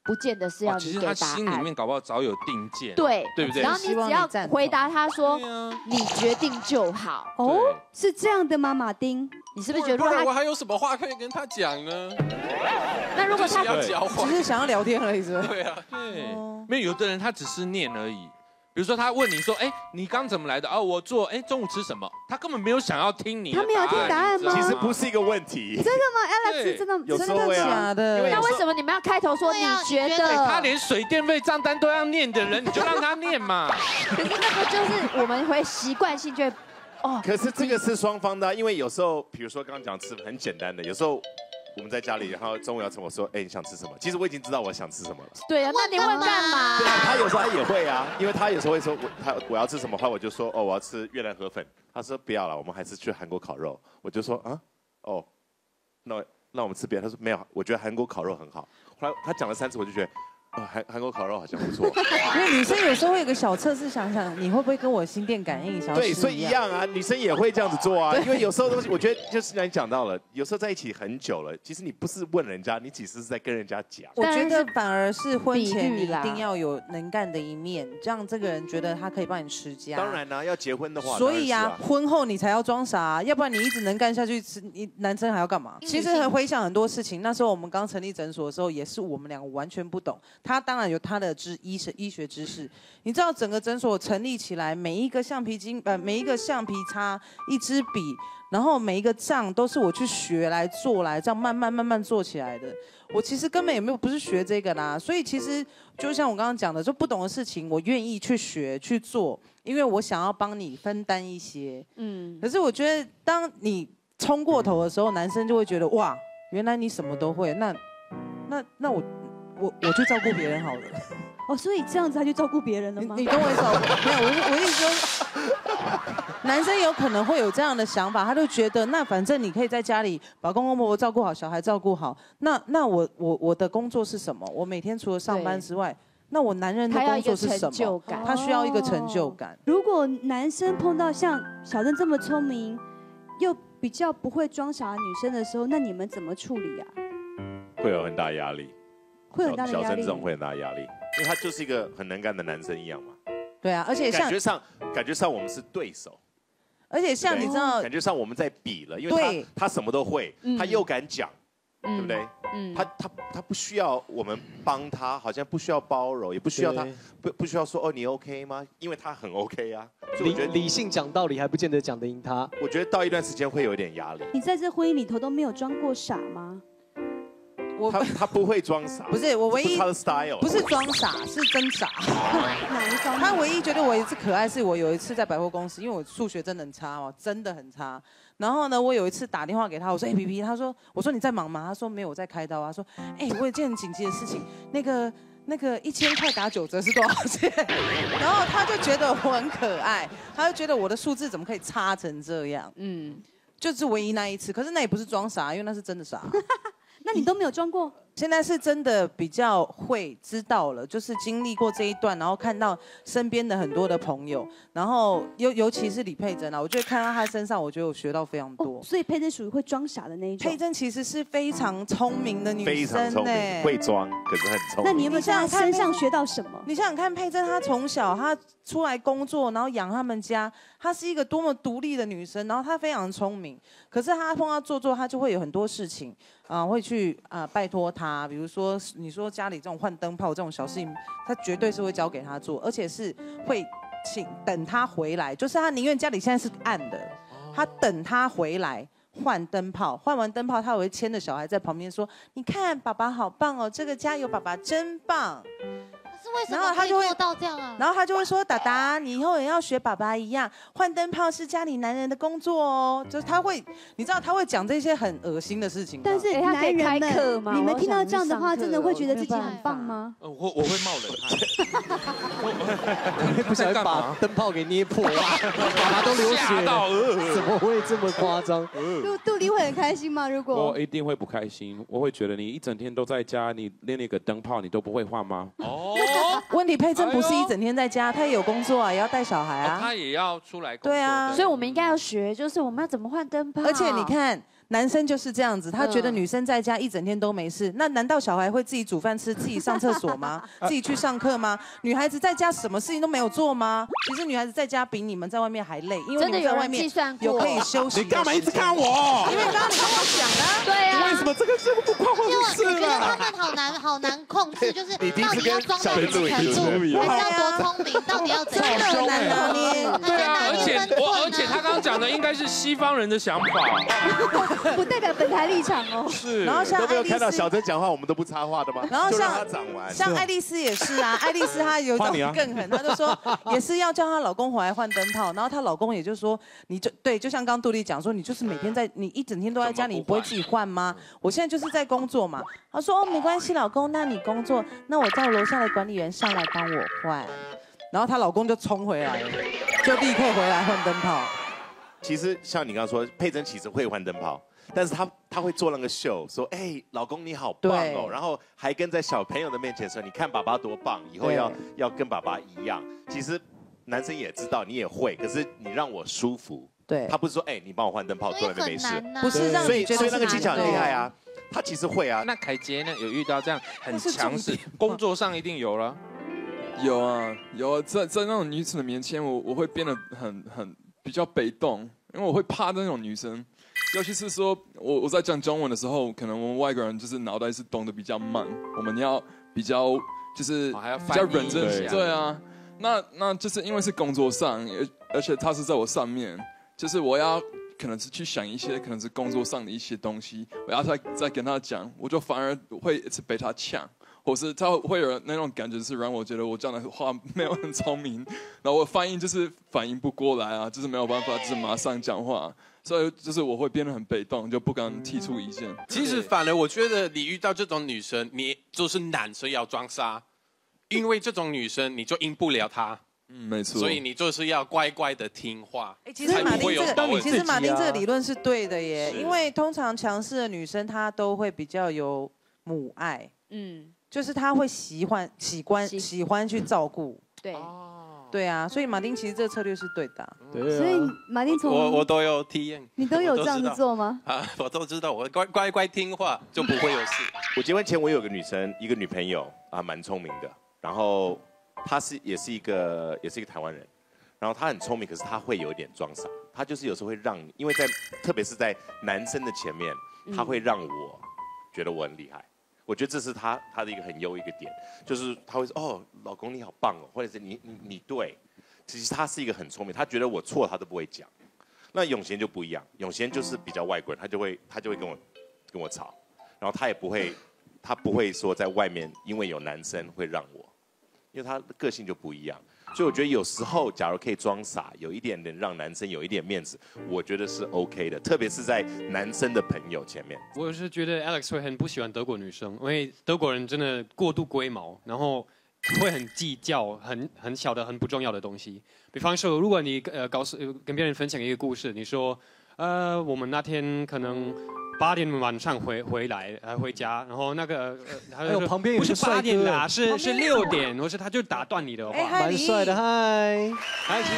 不见得是要哦其你给答实他心里案。 面搞不好早有定见， 对， 对不对？ 然后你只要回答他说你决定就好。 哦，是这样的吗，马丁？ 你是不是觉得不然我如果他还有什么话可以跟他讲呢？ 那如果他要交换， 只是想要聊天而已，是吧？ 对啊， 对，没有有的人他只是念而已。比如说他问你说，哎，你刚怎么来的？哦，我做，哎，中午吃什么？他根本没有想要听你的答案。 他没有听答案吗？ 其实不是一个问题。 真的吗 ，Alex？真的有时真的候会啊假的？ 那为什么你们要开头说你觉得？ 他连水电费账单都要念的人，你就让他念嘛。 可是那个就是我们会习惯性就会，哦。 可是这个是双方的啊，因为有时候，比如说刚刚讲吃很简单的，有时候我们在家里，然后中午要吃，我说，哎，你想吃什么？其实我已经知道我想吃什么了。 对啊，那你问干嘛？ 对啊，他有时候他也会啊，因为他有时候会说，我他我要吃什么话，我就说，哦，我要吃越南河粉。他说不要了，我们还是去韩国烤肉。我就说啊，哦，那那我们吃别的。他说没有，我觉得韩国烤肉很好。后来他讲了三次，我就觉得。哦，韩韩国烤肉好像不错。 因为女生有时候会有个小测试，想想你会不会跟我心电感应？想要对，所以一样啊，女生也会这样子做啊。因为有时候东西，我觉得就是你讲到了，有时候在一起很久了，其实你不是问人家，你其实是在跟人家讲。 我觉得反而是婚前你一定要有能干的一面，这样这个人觉得他可以帮你持家。 当然啦、啊，要结婚的话。 所以呀、 啊， 婚后你才要装傻、啊，要不然你一直能干下去，你男生还要干嘛？其实回想很多事情，那时候我们刚成立诊所的时候，也是我们两个完全不懂。他当然有他的。的知医学医学知识，你知道整个诊所成立起来，每一个橡皮筋呃每一个橡皮擦一支笔，然后每一个账都是我去学来做来，这样慢慢慢慢做起来的。我其实根本也没有不是学这个啦，所以其实就像我刚刚讲的，就不懂的事情，我愿意去学去做，因为我想要帮你分担一些。嗯，可是我觉得当你冲过头的时候，男生就会觉得哇，原来你什么都会，那那那我。我我去照顾别人好了， 哦，所以这样子他就照顾别人了吗？ 你你懂我意思吗？没有，我我意思说，男生有可能会有这样的想法，他就觉得那反正你可以在家里把公公婆婆照顾好，小孩照顾好，那那我我我的工作是什么？我每天除了上班之外，那我男人的工作是什么？他需要一个成就感。 如果男生碰到像小郑这么聪明，又比较不会装傻的女生的时候，那你们怎么处理啊？ 会有很大压力。 会有很大的压力， 小郑这种会很大压力，因为他就是一个很能干的男生一样嘛。 对啊，而且像感觉上，感觉上我们是对手， 而且像你知道， 感觉上我们在比了，因为他他什么都会，他又敢讲，对不对？嗯，他他他不需要我们帮他，好像不需要包容，也不需要他不不需要说哦你 OK 吗？因为他很 OK 啊。 理理性讲道理还不见得讲得赢他。 我觉得到一段时间会有点压力。 你在这婚姻里头都没有装过傻吗？ 我他他不会装傻， 不是我唯一他的 style 不是装傻，是真傻。 哪一方面？ 他唯一觉得我一次可爱，是我有一次在百货公司，因为我数学真的很差嘛，真的很差。然后呢，我有一次打电话给他，我说：“哎，皮皮，他说，我说你在忙吗？”他说：“没有，我在开刀。”他说：“哎，我有件很紧急的事情，那个那个一千块打九折是多少钱？”然后他就觉得我很可爱，他就觉得我的数字怎么可以差成这样？嗯，就是唯一那一次，可是那也不是装傻，因为那是真的傻。 那你都没有装过？ 现在是真的比较会知道了，就是经历过这一段，然后看到身边的很多的朋友，然后尤尤其是李佩珍啊，我觉得看到她身上，我觉得我学到非常多。 哦、所以佩珍属于会装傻的那一种。 佩珍其实是非常聪明的女生， 非常聪明，会装，可是很聪明。 那你有没有在她身上学到什么？ 你想想看，佩珍她从小她出来工作，然后养他们家，她是一个多么独立的女生，然后她非常聪明，可是她碰到做做，她就会有很多事情啊、呃，会去啊、呃、拜托她，比如说。你说家里这种换灯泡这种小事情，他绝对是会交给他做，而且是会请等他回来，就是他宁愿家里现在是暗的，他等他回来换灯泡，换完灯泡他会牵着小孩在旁边说：“你看爸爸好棒哦，这个家有爸爸真棒。” 是为什么可以做到这样啊？ 然后他就会说：“达达，你以后也要学爸爸一样，换灯泡是家里男人的工作哦。”就是他会，你知道他会讲这些很恶心的事情。 但是男人们，你们听到这样的话，真的会觉得自己很棒吗？ 呃，我我会冒冷汗， 不小心把灯泡给捏破啊，爸爸都流血了，怎么会这么夸张？ 杜杜丽会很开心吗？如果我一定会不开心，我会觉得你一整天都在家，你连那个灯泡你都不会换吗？ 哦。 问题佩珍不是一整天在家，她也有工作啊，也要带小孩啊， 他也要出来工作。 对啊， 所以我们应该要学，就是我们要怎么换灯泡。 而且你看， 男生就是这样子，他觉得女生在家一整天都没事，那难道小孩会自己煮饭吃、自己上厕所吗？自己去上课吗？女孩子在家什么事情都没有做吗？其实女孩子在家比你们在外面还累，因为你们在外面有可以休息。 你干嘛一直看我？ 因为刚刚你跟我讲的。 对啊。 为什么这个这么不关我的事因为我觉得他啦？ 们好难好难控制，就是到底要装到什么程度， 你第一次跟小还是要多聪明，到底要怎样？ 真的难拿捏。 对啊，而且我而且他刚刚讲的应该是西方人的想法， 不代表本台立场哦。 是， 然后像都没有爱丽丝看到小珍讲话，我们都不插话的吗？ 然后就让她像讲完。 像爱丽丝也是啊，爱丽丝她有一种换你啊更狠，她就说也是要叫她老公回来换灯泡，然后她老公也就说，你就对，就像刚杜丽讲说，你就是每天在，你一整天都在家里，你不会自己换吗？我现在就是在工作嘛。她说哦，没关系，老公，那你工作，那我叫楼下的管理员上来帮我换。然后她老公就冲回来了，就立刻回来换灯泡。 其实像你刚刚说，佩珍其实会换灯泡，但是她她会做那个秀，说哎，老公你好棒哦，然后还跟在小朋友的面前说，你看爸爸多棒，以后要要跟爸爸一样。其实男生也知道你也会，可是你让我舒服。 对， 他不是说哎，你帮我换灯泡，坐那边没事， 不是让所以你觉得所以那个技巧很厉害是啊。他其实会啊。 那凯杰呢？有遇到这样很强势，工作上一定有了。 有啊有啊，在在那种女子的面前，我我会变得很很比较被动，因为我会怕那种女生，尤其是说我我在讲中文的时候，可能我们外国人就是脑袋是动得比较慢，我们要比较就是比较认真，对啊，那那就是因为是工作上，而而且他是在我上面，就是我要可能是去想一些可能是工作上的一些东西，我要再再跟他讲，我就反而会一直被他抢。或是他会有那种感觉，是让我觉得我讲的话没有很聪明，然后我反应就是反应不过来啊，就是没有办法，就是马上讲话，所以就是我会变得很被动，就不敢提出意见。 其实反而我觉得你遇到这种女生，你就是男生要装傻，因为这种女生你就赢不了她。 嗯，没错。 所以你就是要乖乖的听话。 哎，其实马丁这个，其实马丁这个理论是对的耶，因为通常强势的女生她都会比较有母爱，嗯。就是他会喜欢、喜欢、喜欢去照顾， 对， 对啊，所以马丁其实这个策略是对的。 对，所以马丁从我我都有体验， 你都有这样子做吗？ 啊，我都知道，我乖乖乖听话就不会有事。 我结婚前我有个女生，一个女朋友啊，蛮聪明的，然后她是也是一个也是一个台湾人，然后她很聪明，可是她会有一点装傻，她就是有时候会让你，因为在特别是在男生的前面，她会让我觉得我很厉害。我觉得这是他他的一个很优一个点，就是他会说哦，老公你好棒哦，或者是你你你对，其实他是一个很聪明，他觉得我错他都不会讲。那永贤就不一样，永贤就是比较外国人，他就会他就会跟我跟我吵，然后他也不会他不会说在外面因为有男生会让我，因为他的个性就不一样。所以我觉得有时候，假如可以装傻，有一点点让男生有一点面子，我觉得是 OK 的，特别是在男生的朋友前面。 我是觉得 Alex 会很不喜欢德国女生，因为德国人真的过度龟毛，然后会很计较很很小的、很不重要的东西。比方说，如果你呃告诉跟别人分享一个故事，你说呃我们那天可能八点晚上回回来呃回家，然后那个呃他就说旁边有不是八点啦， 啦， 是是六点，或是他就打断你的话， 蛮帅的，嗨， 还是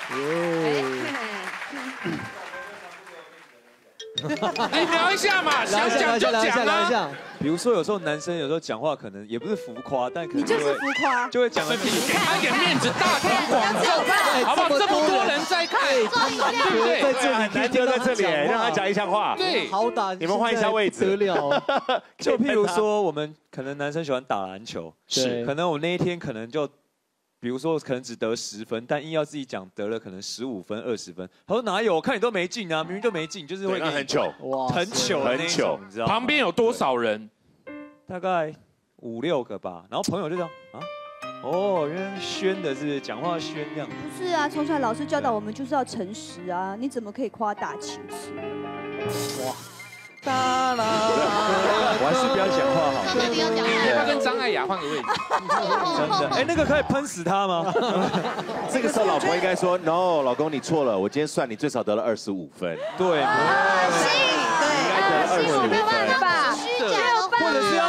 你聊一下嘛，想讲就讲啊。 比如说，有时候男生有时候讲话可能也不是浮夸，但可能你就是浮夸， 就会讲的。 给他一点面子，大庭广众，好不好？这么多人在看，对不对？ 在这里，男就在这里，让他讲一下话。 对， 好打， 你们换一下位置。 得了， 就譬如说，我们可能男生喜欢打篮球，是，可能我那一天可能就。比如说，可能只得十分，但硬要自己讲得了可能十五分、二十分。他说哪有？我看你都没进啊，明明就没进，就是会很糗， 哇，很糗，很糗，你知道？ 旁边有多少人？ 大概五六个吧。然后朋友就这样啊，哦，原来宣的是讲话宣这样。 不是啊，从小老师教导我们就是要诚实啊，你怎么可以夸大其词？ 哇！哒啦，我还是不要讲话好。 不要讲话。 他跟张艾雅换个位置。 真的，哎，那个可以喷死他吗？ 这个时候老婆应该说 ：“No， 老公你错了，我今天算你最少得了二十五分。” 对， 啊，是，对， 应该得了二十五分。 虚假的话， 或者是要，或者是要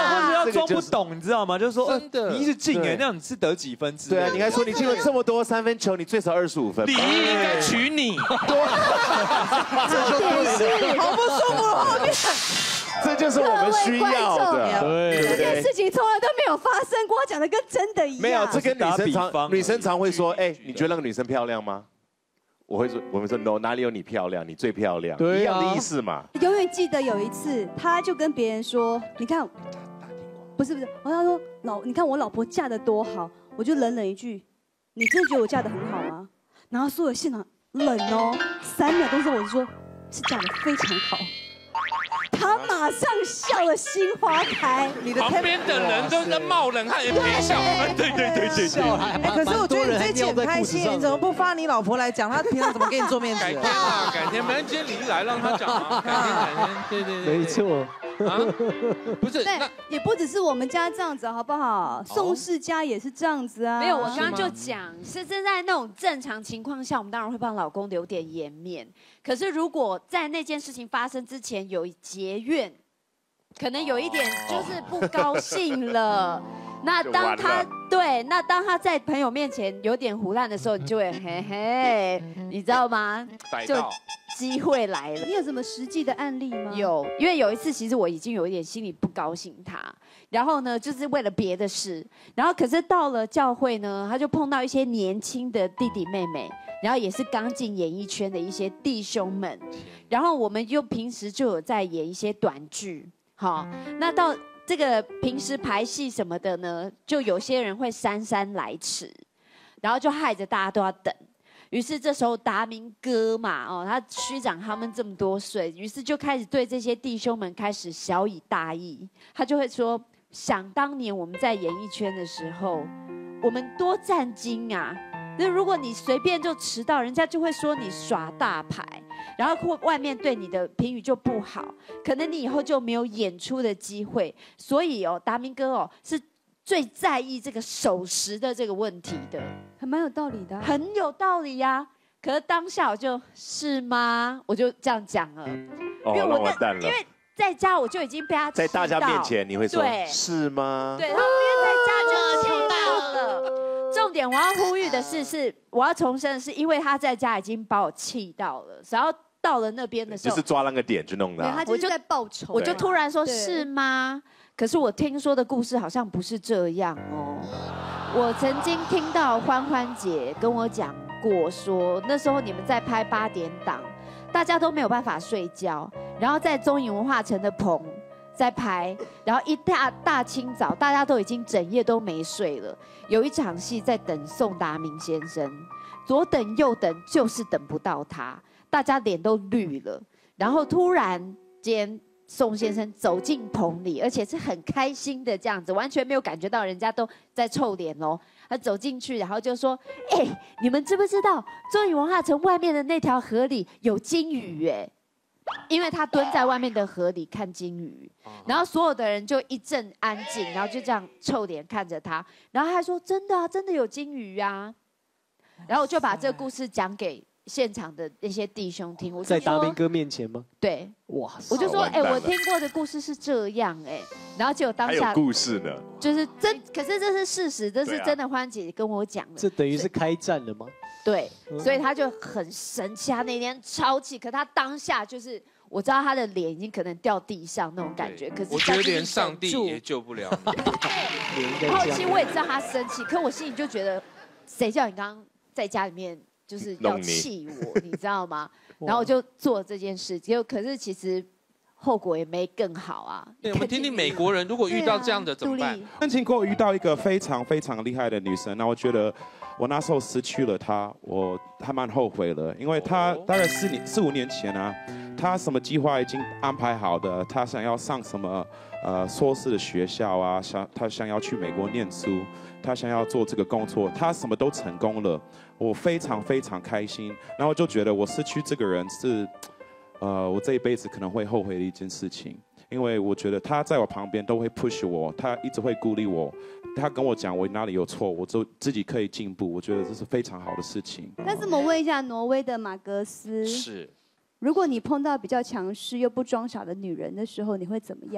要装不懂，你知道吗？就是说， 真的你一直进哎， 对那样你是得几分之类对啊， 的？ 你还说你进了这么多三分球，你最少二十五分吧。 李毅应该娶你。 重点是好不舒服的画面。 这就是我们需要的， 对这件事情从来都没有发生过，讲的跟真的一样。 没有，这跟女生常打比方女生常会说，哎，你觉得那个女生漂亮吗？我会说，我们说 no， 哪里有你漂亮？你最漂亮， 对啊一样的意思嘛。 永远记得有一次，他就跟别人说：“你看，不是不是，我要说老，你看我老婆嫁得多好。”我就冷冷一句：“你真的觉得我嫁得很好吗？”然后所有现场冷哦，三秒钟之后我就说：“是嫁得非常好。”他马上笑得心花开， 你的旁边的人都在冒冷汗，也陪笑。对对对对对。 哎，可是我觉得你这一集很开心，你怎么不发你老婆来讲？她平常怎么给你做面子？ 改天啊，改天，反正今天李毅来让他讲啊。改天改天，对对对。 没错。 啊，不是， 对，也不只是我们家这样子，好不好？宋氏家也是这样子啊。 没有，我刚刚就讲，是是在那种正常情况下，我们当然会帮老公留点颜面。可是如果在那件事情发生之前有结怨，可能有一点就是不高兴了。那当他对，那当他在朋友面前有点胡乱的时候，你就会嘿嘿，你知道吗？就机会来了。 你有什么实际的案例吗？ 有，因为有一次其实我已经有一点心里不高兴他，然后呢，就是为了别的事，然后可是到了教会呢，他就碰到一些年轻的弟弟妹妹，然后也是刚进演艺圈的一些弟兄们，然后我们就平时就有在演一些短剧，好，那到这个平时排戏什么的呢，就有些人会姗姗来迟，然后就害着大家都要等。于是这时候达明哥嘛，哦，他虚长他们这么多岁，于是就开始对这些弟兄们开始小以大义。他就会说：想当年我们在演艺圈的时候，我们多战兢啊！那如果你随便就迟到，人家就会说你耍大牌，然后或外面对你的评语就不好，可能你以后就没有演出的机会。所以哦，达明哥哦是最在意这个守时的这个问题的， 还蛮有道理的、啊， 很有道理呀、啊。可是当下我就是吗？我就这样讲了， 哦，那完蛋了。 因为在家我就已经被他在大家面前你会说是吗？ 对，然后因为在家就听到了。重点我要呼吁的是，是我要重申的是，因为他在家已经把我气到了，然后到了那边的时候， 就是抓那个点就弄了、啊。 他就是在报仇， 我就突然说是吗？可是我听说的故事好像不是这样哦。我曾经听到欢欢姐跟我讲过说，那时候你们在拍八点档，大家都没有办法睡觉，然后在中影文化城的棚在拍，然后一大大清早，大家都已经整夜都没睡了。有一场戏在等宋达明先生，左等右等，就是等不到他，大家脸都绿了。然后突然间，宋先生走进棚里，而且是很开心的这样子，完全没有感觉到人家都在臭脸哦。他走进去，然后就说：“哎、欸，你们知不知道中影文化城外面的那条河里有金鱼？哎，因为他蹲在外面的河里看金鱼，然后所有的人就一阵安静，然后就这样臭脸看着他，然后他说：真的啊，真的有金鱼啊。然后我就把这个故事讲给现场的那些弟兄听，我就在达明哥面前吗？ 对， 哇， 我就说，哎、欸，我听过的故事是这样、欸，哎，然后结果当下还有故事呢， 就是真，可是这是事实，这是真的，欢姐跟我讲的， 这等于是开战了吗？ 对，所以他就很生气，他那天超气，可他当下就是我知道他的脸已经可能掉地上那种感觉，可是我觉得连上帝也救不了你。后期我也知道他生气，可我心里就觉得，谁叫你刚刚在家里面就是要气我，你知道吗？然后我就做这件事，结果可是其实后果也没更好啊。 对，我们听听美国人如果遇到这样的怎么办？ 曾经过遇到一个非常非常厉害的女生，那我觉得。我那时候失去了她，我还蛮后悔的，因为她大概四年四五年前啊，她什么计划已经安排好的，她想要上什么呃硕士的学校啊，想她想要去美国念书，她想要做这个工作，她什么都成功了，我非常非常开心，然后就觉得我失去这个人是，呃，我这一辈子可能会后悔的一件事情。因为我觉得他在我旁边都会 push 我，他一直会鼓励我，他跟我讲我哪里有错，我就自己可以进步，我觉得这是非常好的事情。 但是我问一下挪威的马格斯， 是， 如果你碰到比较强势又不装傻的女人的时候，你会怎么样？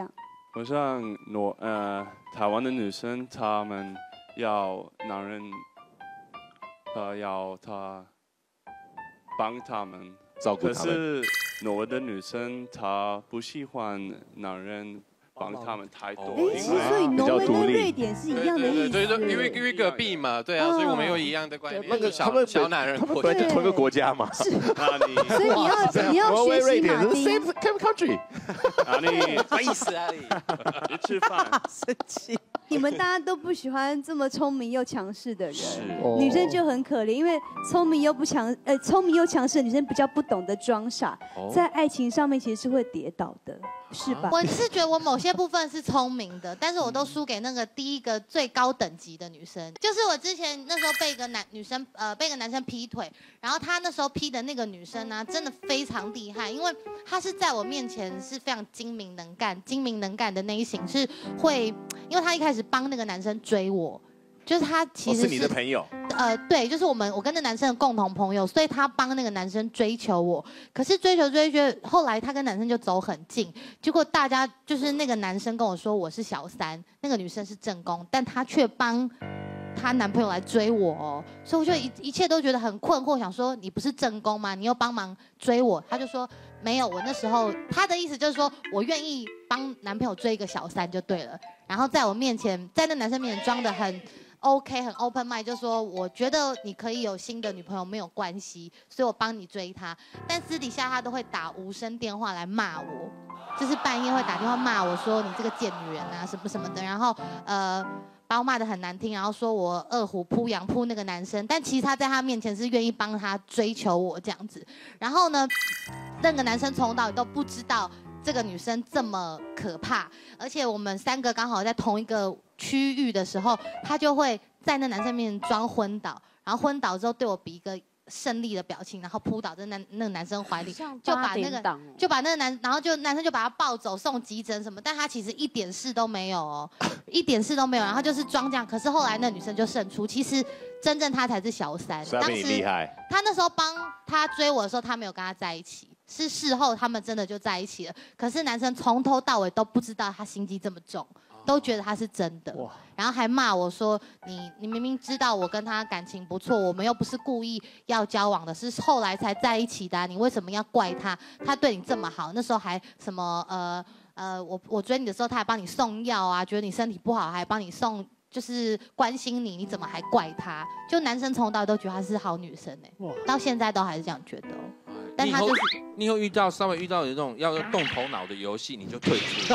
我像挪呃台湾的女生，她们要男人，呃要他帮他们照顾他们。 可是挪威的女生她不喜欢男人帮他们太多，因为所以挪威跟瑞典是一样的意思。 对对对，因为因为隔壁嘛，对啊，所以我们有一样的观念。 那个小他们小男人， 他们本来就同一个国家嘛。 是。 那你所以你要你要学习马丁。 Same country。 啊你什么意思啊你？ 你吃饭。 生气。 你们大家都不喜欢这么聪明又强势的人， 哦女生就很可怜，因为聪明又不强，呃，聪明又强势的女生比较不懂得装傻， 哦在爱情上面其实是会跌倒的，是吧？ 我是觉得我某些部分是聪明的，但是我都输给那个第一个最高等级的女生。就是我之前那时候被一个男女生，呃，被一个男生劈腿，然后他那时候劈的那个女生呢、啊，真的非常厉害，因为她是在我面前是非常精明能干、精明能干的那一型，是会，因为她一开始帮那个男生追我。就是他其实是、 哦、是你的朋友， 呃，对，就是我们我跟那男生的共同朋友，所以他帮那个男生追求我。可是追求追求，后来他跟男生就走很近，结果大家就是那个男生跟我说我是小三，那个女生是正宫，但他却帮她男朋友来追我哦，所以我就一一切都觉得很困惑，想说你不是正宫吗？你又帮忙追我？他就说没有，我那时候他的意思就是说我愿意帮男朋友追一个小三就对了，然后在我面前，在那男生面前装得很。OK， 很 open mind， 就说我觉得你可以有新的女朋友没有关系，所以我帮你追她。但私底下他都会打无声电话来骂我，就是半夜会打电话骂我说你这个贱女人啊什么什么的，然后呃把我骂得很难听，然后说我二虎扑羊扑那个男生，但其实他在他面前是愿意帮他追求我这样子。然后呢，那个男生从头到尾都不知道这个女生这么可怕，而且我们三个刚好在同一个区域的时候，他就会在那男生面前装昏倒，然后昏倒之后对我比一个胜利的表情，然后扑倒在那那个男生怀里，就把那个就把那个男，然后就男生就把他抱走送急诊什么，但他其实一点事都没有哦，一点事都没有，然后就是装这样。可是后来那女生就胜出，其实真正他才是小三。 所以他比你厉害。 他那时候帮他追我的时候，他没有跟他在一起。是事后他们真的就在一起了，可是男生从头到尾都不知道他心机这么重，都觉得他是真的，然后还骂我说你你明明知道我跟他感情不错，我们又不是故意要交往的，是后来才在一起的、啊，你为什么要怪他？他对你这么好，那时候还什么呃呃，我我追你的时候他还帮你送药啊，觉得你身体不好还帮你送。就是关心你，你怎么还怪他？就男生从头到尾都觉得她是好女生哎、欸，到现在都还是这样觉得哦。但他就是你以后遇到稍微遇到有这种要动头脑的游戏，你就退出。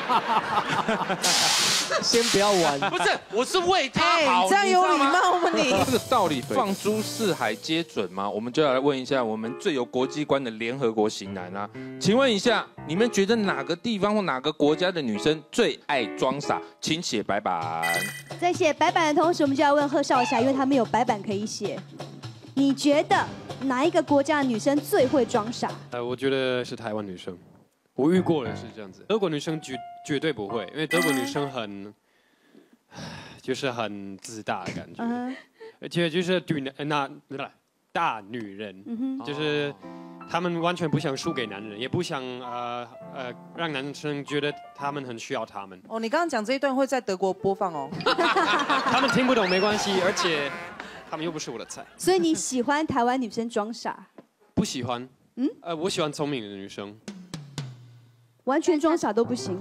先不要玩。 不是，我是为他好， 这样有礼貌吗你？ 这个道理放诸四海皆准吗？我们就要来问一下我们最有国际观的联合国型男啊，请问一下，你们觉得哪个地方或哪个国家的女生最爱装傻？请写白板。 在写白板的同时，我们就要问贺少侠，因为他们有白板可以写。你觉得哪一个国家的女生最会装傻？ 呃，我觉得是台湾女生，我遇过的是这样子。德国女生绝绝对不会，因为德国女生很，就是很自大的感觉， 嗯、 而且就是女那那大女人， 嗯、 就是她们完全不想输给男人，也不想呃呃让男生觉得他们很需要他们。 哦，你刚刚讲这一段会在德国播放哦。 他们听不懂没关系，而且。他们又不是我的菜， 所以你喜欢台湾女生装傻？ 不喜欢。 嗯， 呃，我喜欢聪明的女生。 完全装傻都不行。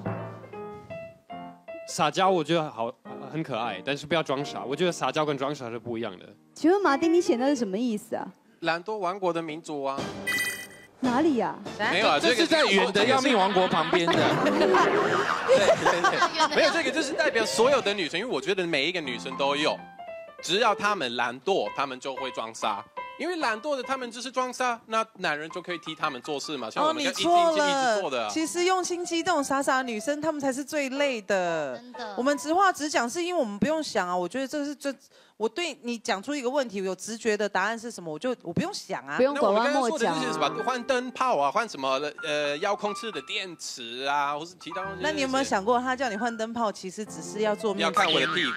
撒娇我觉得好很可爱，但是不要装傻。我觉得撒娇跟装傻是不一样的。 请问马丁，你写的是什么意思啊？ 懒惰王国的民族啊。 哪里呀、 啊？没有啊， 这是在远的要命王国旁边的。 对对对，没有这个就是代表所有的女生，因为我觉得每一个女生都有。只要他们懒惰，他们就会装傻。因为懒惰的他们就是装傻，那男人就可以替他们做事嘛。像我们一直一直做的、啊。 其实用心机这种傻傻的女生，她们才是最累的。 真的。 我们直话直讲，是因为我们不用想啊。我觉得这是最，我对你讲出一个问题，我有直觉的答案是什么，我就我不用想啊。 不用拐弯抹角、啊。 就是什么换灯泡啊，换什么呃遥控器的电池啊，或是其他东西。 那你有没有想过，他叫你换灯泡，其实只是要做面？ 要看我的屁股。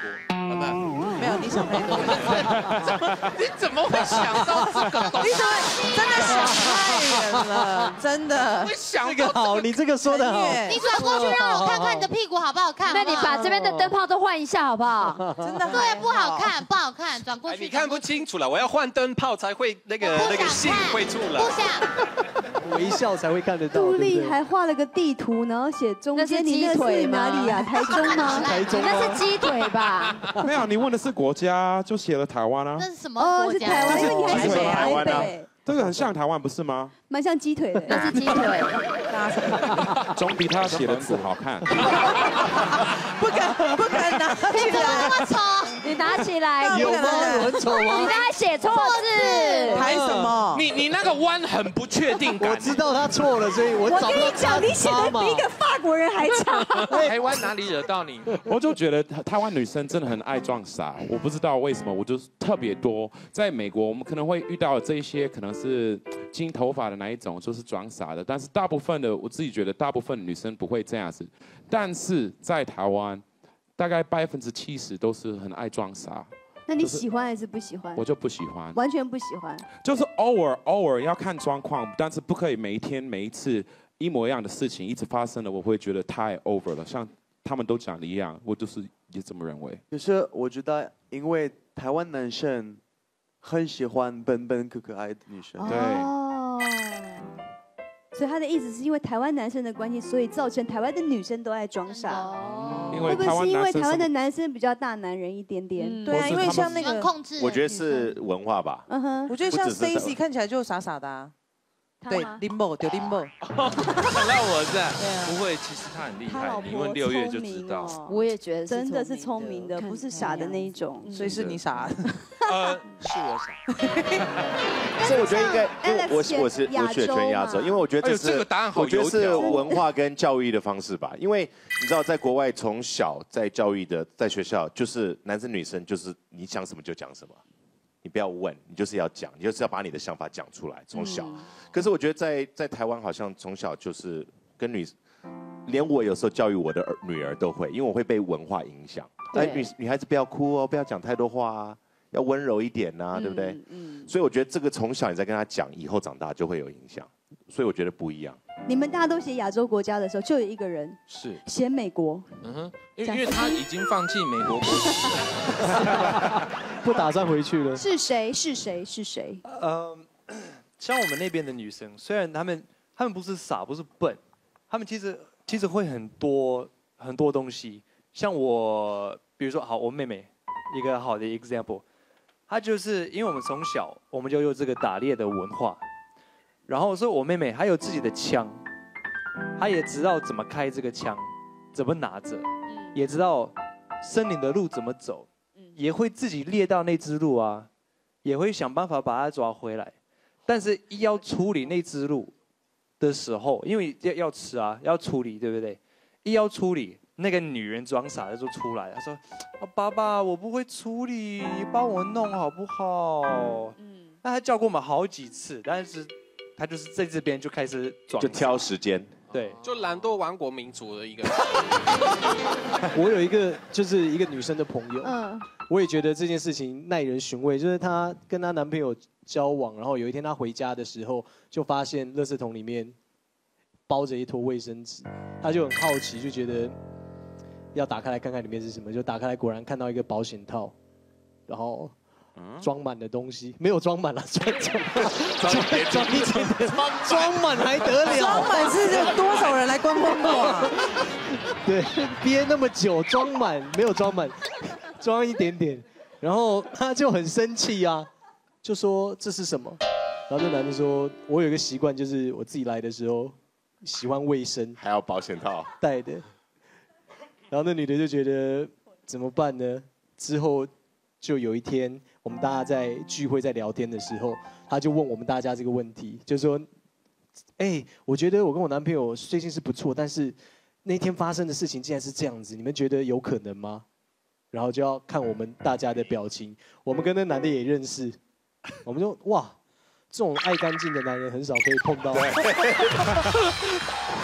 没有，你想太多。 你怎么会想到这个？ 你怎么真的想太远了？真的。 会想这个好，你这个说的好。 你转过去让我看看你的屁股好不好看？ 那你把这边的灯泡都换一下好不好？ 真的对，不好看，不好看，转过去。 你看不清楚了，我要换灯泡才会那个那个信会出来。 不想。 微笑才会看得到。 杜丽还画了个地图，然后写中间你那是哪里啊？台中吗？ 台中那是鸡腿吧？ 没有，你问的是国家，就写了台湾啊。 那是什么国家？ 哦，是台湾，因为你还写台北。 这个很像台湾，不是吗？ 蛮像鸡腿的， 那是鸡腿。 总比他写的字好看。 不敢，不敢拿起来。 那么丑， 你拿起来。 有吗？有很丑吗？ 你刚才写错字。 还什么？ 你你那个弯很不确定感。 我知道他错了，所以我找我跟你讲，你写的比一个法国人还差。 台湾哪里惹到你？ 我就觉得台湾女生真的很爱装傻，我不知道为什么，我就是特别多。在美国，我们可能会遇到这一些，可能是金头发的那一种，就是装傻的。但是大部分的，我自己觉得大部分女生不会这样子。但是在台湾，大概百分之七十都是很爱装傻。 那你喜欢还是不喜欢？ 我就不喜欢， 完全不喜欢。 就是偶尔偶尔要看状况，但是不可以每一天每一次一模一样的事情一直发生了，我会觉得太 over 了。像他们都讲的一样，我就是也这么认为。 可是我觉得，因为台湾男生很喜欢笨笨可可爱的女生。 对。 哦。所以他的意思是因为台湾男生的关系，所以造成台湾的女生都爱装傻。哦。会不会是因为台湾的男生比较大男人一点点？ 对啊，因为像那个控制， 我觉得是文化吧。 嗯哼。 我觉得像 Stacy 看起来就傻傻的啊。对 ，Limbo 丢 Limbo。 想到我是吧？不会，其实他很厉害，你问六月就知道。 我也觉得真的是聪明的，不是傻的那一种。 所以是你傻。 呃，是我傻。 所以我觉得应该，因为我是我是我选全亚洲，因为我觉得这是这个答案好我觉得是文化跟教育的方式吧。因为你知道，在国外从小在教育的，在学校就是男生女生就是你想什么就讲什么。你不要问，你就是要讲，你就是要把你的想法讲出来。从小，嗯、可是我觉得在在台湾好像从小就是跟女，连我有时候教育我的儿女儿都会，因为我会被文化影响。哎，女女孩子不要哭哦，不要讲太多话啊，要温柔一点呐、啊，嗯、对不对？嗯。所以我觉得这个从小你在跟他讲，以后长大就会有影响。所以我觉得不一样。 你们大家都写亚洲国家的时候，就有一个人是写美国。 嗯哼，因为因为他已经放弃美国国籍了， 不打算回去了。 是谁？是谁？是谁？ 呃，像我们那边的女生，虽然她们她们不是傻，不是笨，她们其实其实会很多很多东西。像我，比如说，好，我妹妹一个好的 example， 她就是因为我们从小我们就有这个打猎的文化。然后所以我妹妹她有自己的枪，她也知道怎么开这个枪，怎么拿着，也知道森林的路怎么走，也会自己猎到那只鹿啊，也会想办法把它抓回来。但是一要处理那只鹿的时候，因为要要吃啊，要处理，对不对？一要处理，那个女人装傻的就出来，她说：“啊，爸爸，我不会处理，你帮我弄好不好？”嗯，那她叫过我们好几次，但是。他就是在这边就开始装， 就挑时间， 对， 就懒惰亡国民族的一个。 我有一个就是一个女生的朋友，嗯，我也觉得这件事情耐人寻味，就是她跟她男朋友交往，然后有一天她回家的时候，就发现垃圾桶里面包着一坨卫生纸，她就很好奇，就觉得要打开来看看里面是什么，就打开来果然看到一个保险套，然后。装满的东西没有装满了，装装装装一点点，装满还得了？ 装满是有多少人来观光过啊？ 对，憋那么久，装满没有装满，装一点点，然后他就很生气啊，就说这是什么？然后那男的说，我有一个习惯，就是我自己来的时候喜欢卫生， 还要保险套带的。然后那女的就觉得怎么办呢？之后。就有一天，我们大家在聚会、在聊天的时候，他就问我们大家这个问题，就说：“哎、欸，我觉得我跟我男朋友最近是不错，但是那天发生的事情竟然是这样子，你们觉得有可能吗？”然后就要看我们大家的表情。我们跟那男的也认识，我们就哇，这种爱干净的男人很少可以碰到。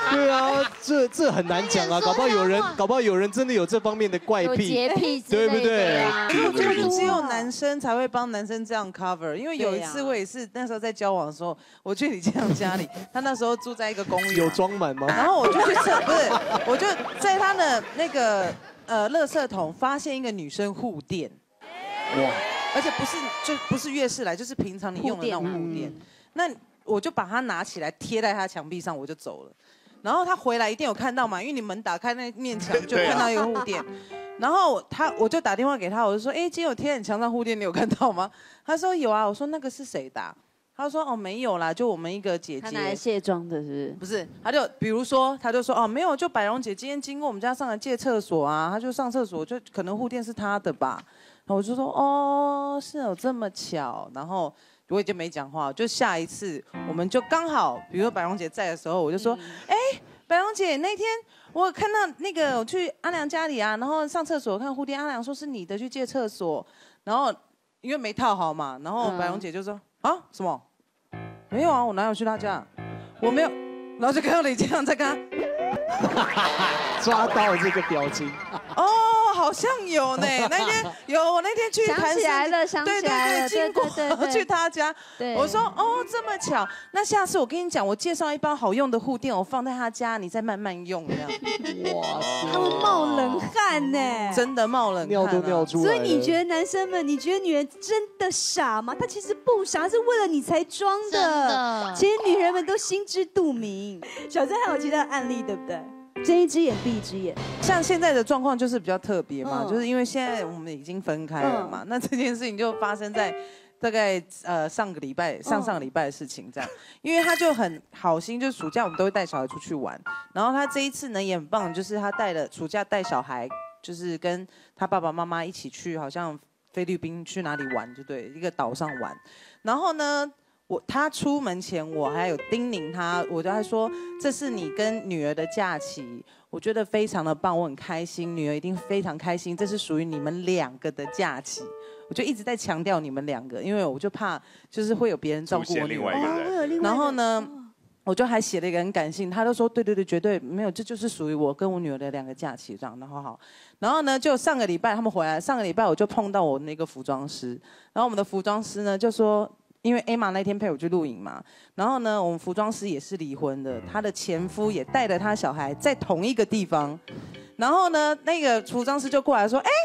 对啊，这这很难讲啊，搞不好有人，搞不好有人真的有这方面的怪癖， 洁癖对不对？ 可是我觉得只有男生才会帮男生这样 cover， 因为有一次我也是那时候在交往的时候，我去李建阳家里，他那时候住在一个公寓， 有装满吗？ 然后我就去测，不是，我就在他的那个呃垃圾桶发现一个女生护垫，哇，而且不是就不是月事来，就是平常你用的那种护垫，那我就把它拿起来贴在他墙壁上，我就走了。然后他回来一定有看到嘛，因为你门打开那面墙就看到一个护垫。然后他我就打电话给他，我就说，哎，今天有贴你墙上护垫，你有看到吗？他说有啊。我说那个是谁的啊？他说哦没有啦，就我们一个姐姐。 他拿来卸妆的是不是？ 不是，他就比如说他就说哦没有，就百荣姐今天经过我们家上来借厕所啊，他就上厕所，就可能护垫是他的吧。然后我就说哦是有这么巧，然后我也就没讲话。就下一次我们就刚好，比如说百荣姐在的时候，我就说哎。百荣姐，那天我有看到那个我去阿良家里啊，然后上厕所看护垫，阿良说是你的，去借厕所，然后因为没套好嘛，然后百荣姐就说、嗯、啊什么？没有啊，我哪有去他家？我没有，然后就看到李建阳在跟他抓到这个表情。 哦，好像有呢，那天有，我那天去想起来了，想起来了， 对对对，经过对对对去他家，我说哦这么巧，那下次我跟你讲，我介绍一包好用的护垫，我放在他家，你再慢慢用这样。 哇，他会冒冷汗呢， 真的冒冷汗、啊， 尿都尿出来了。 所以你觉得男生们，你觉得女人真的傻吗？她其实不傻，是为了你才装的。 真的， 其实女人们都心知肚明。小曾还有其他的案例，对不对？睁一只眼闭一只眼。 像现在的状况就是比较特别嘛， 嗯、 就是因为现在我们已经分开了嘛，嗯、那这件事情就发生在大概呃上个礼拜、上上个礼拜的事情这样。因为他就很好心，就暑假我们都会带小孩出去玩，然后他这一次呢也很棒，就是他带了暑假带小孩，就是跟他爸爸妈妈一起去，好像菲律宾去哪里玩，就对，一个岛上玩。然后呢，我他出门前我还有叮咛他，我就还说这是你跟女儿的假期，我觉得非常的棒，我很开心，女儿一定非常开心，这是属于你们两个的假期。我就一直在强调你们两个，因为我就怕就是会有别人照顾我女儿。然后呢，我就还写了一个很感性，他就说对对对，绝对没有，这就是属于我跟我女儿的两个假期这样。然后好，然后呢，就上个礼拜他们回来，上个礼拜我就碰到我那个服装师，然后我们的服装师呢就说，因为 Emma 那天陪我去录影嘛，然后呢，我们服装师也是离婚的，他的前夫也带着他小孩在同一个地方，然后呢，那个服装师就过来说，哎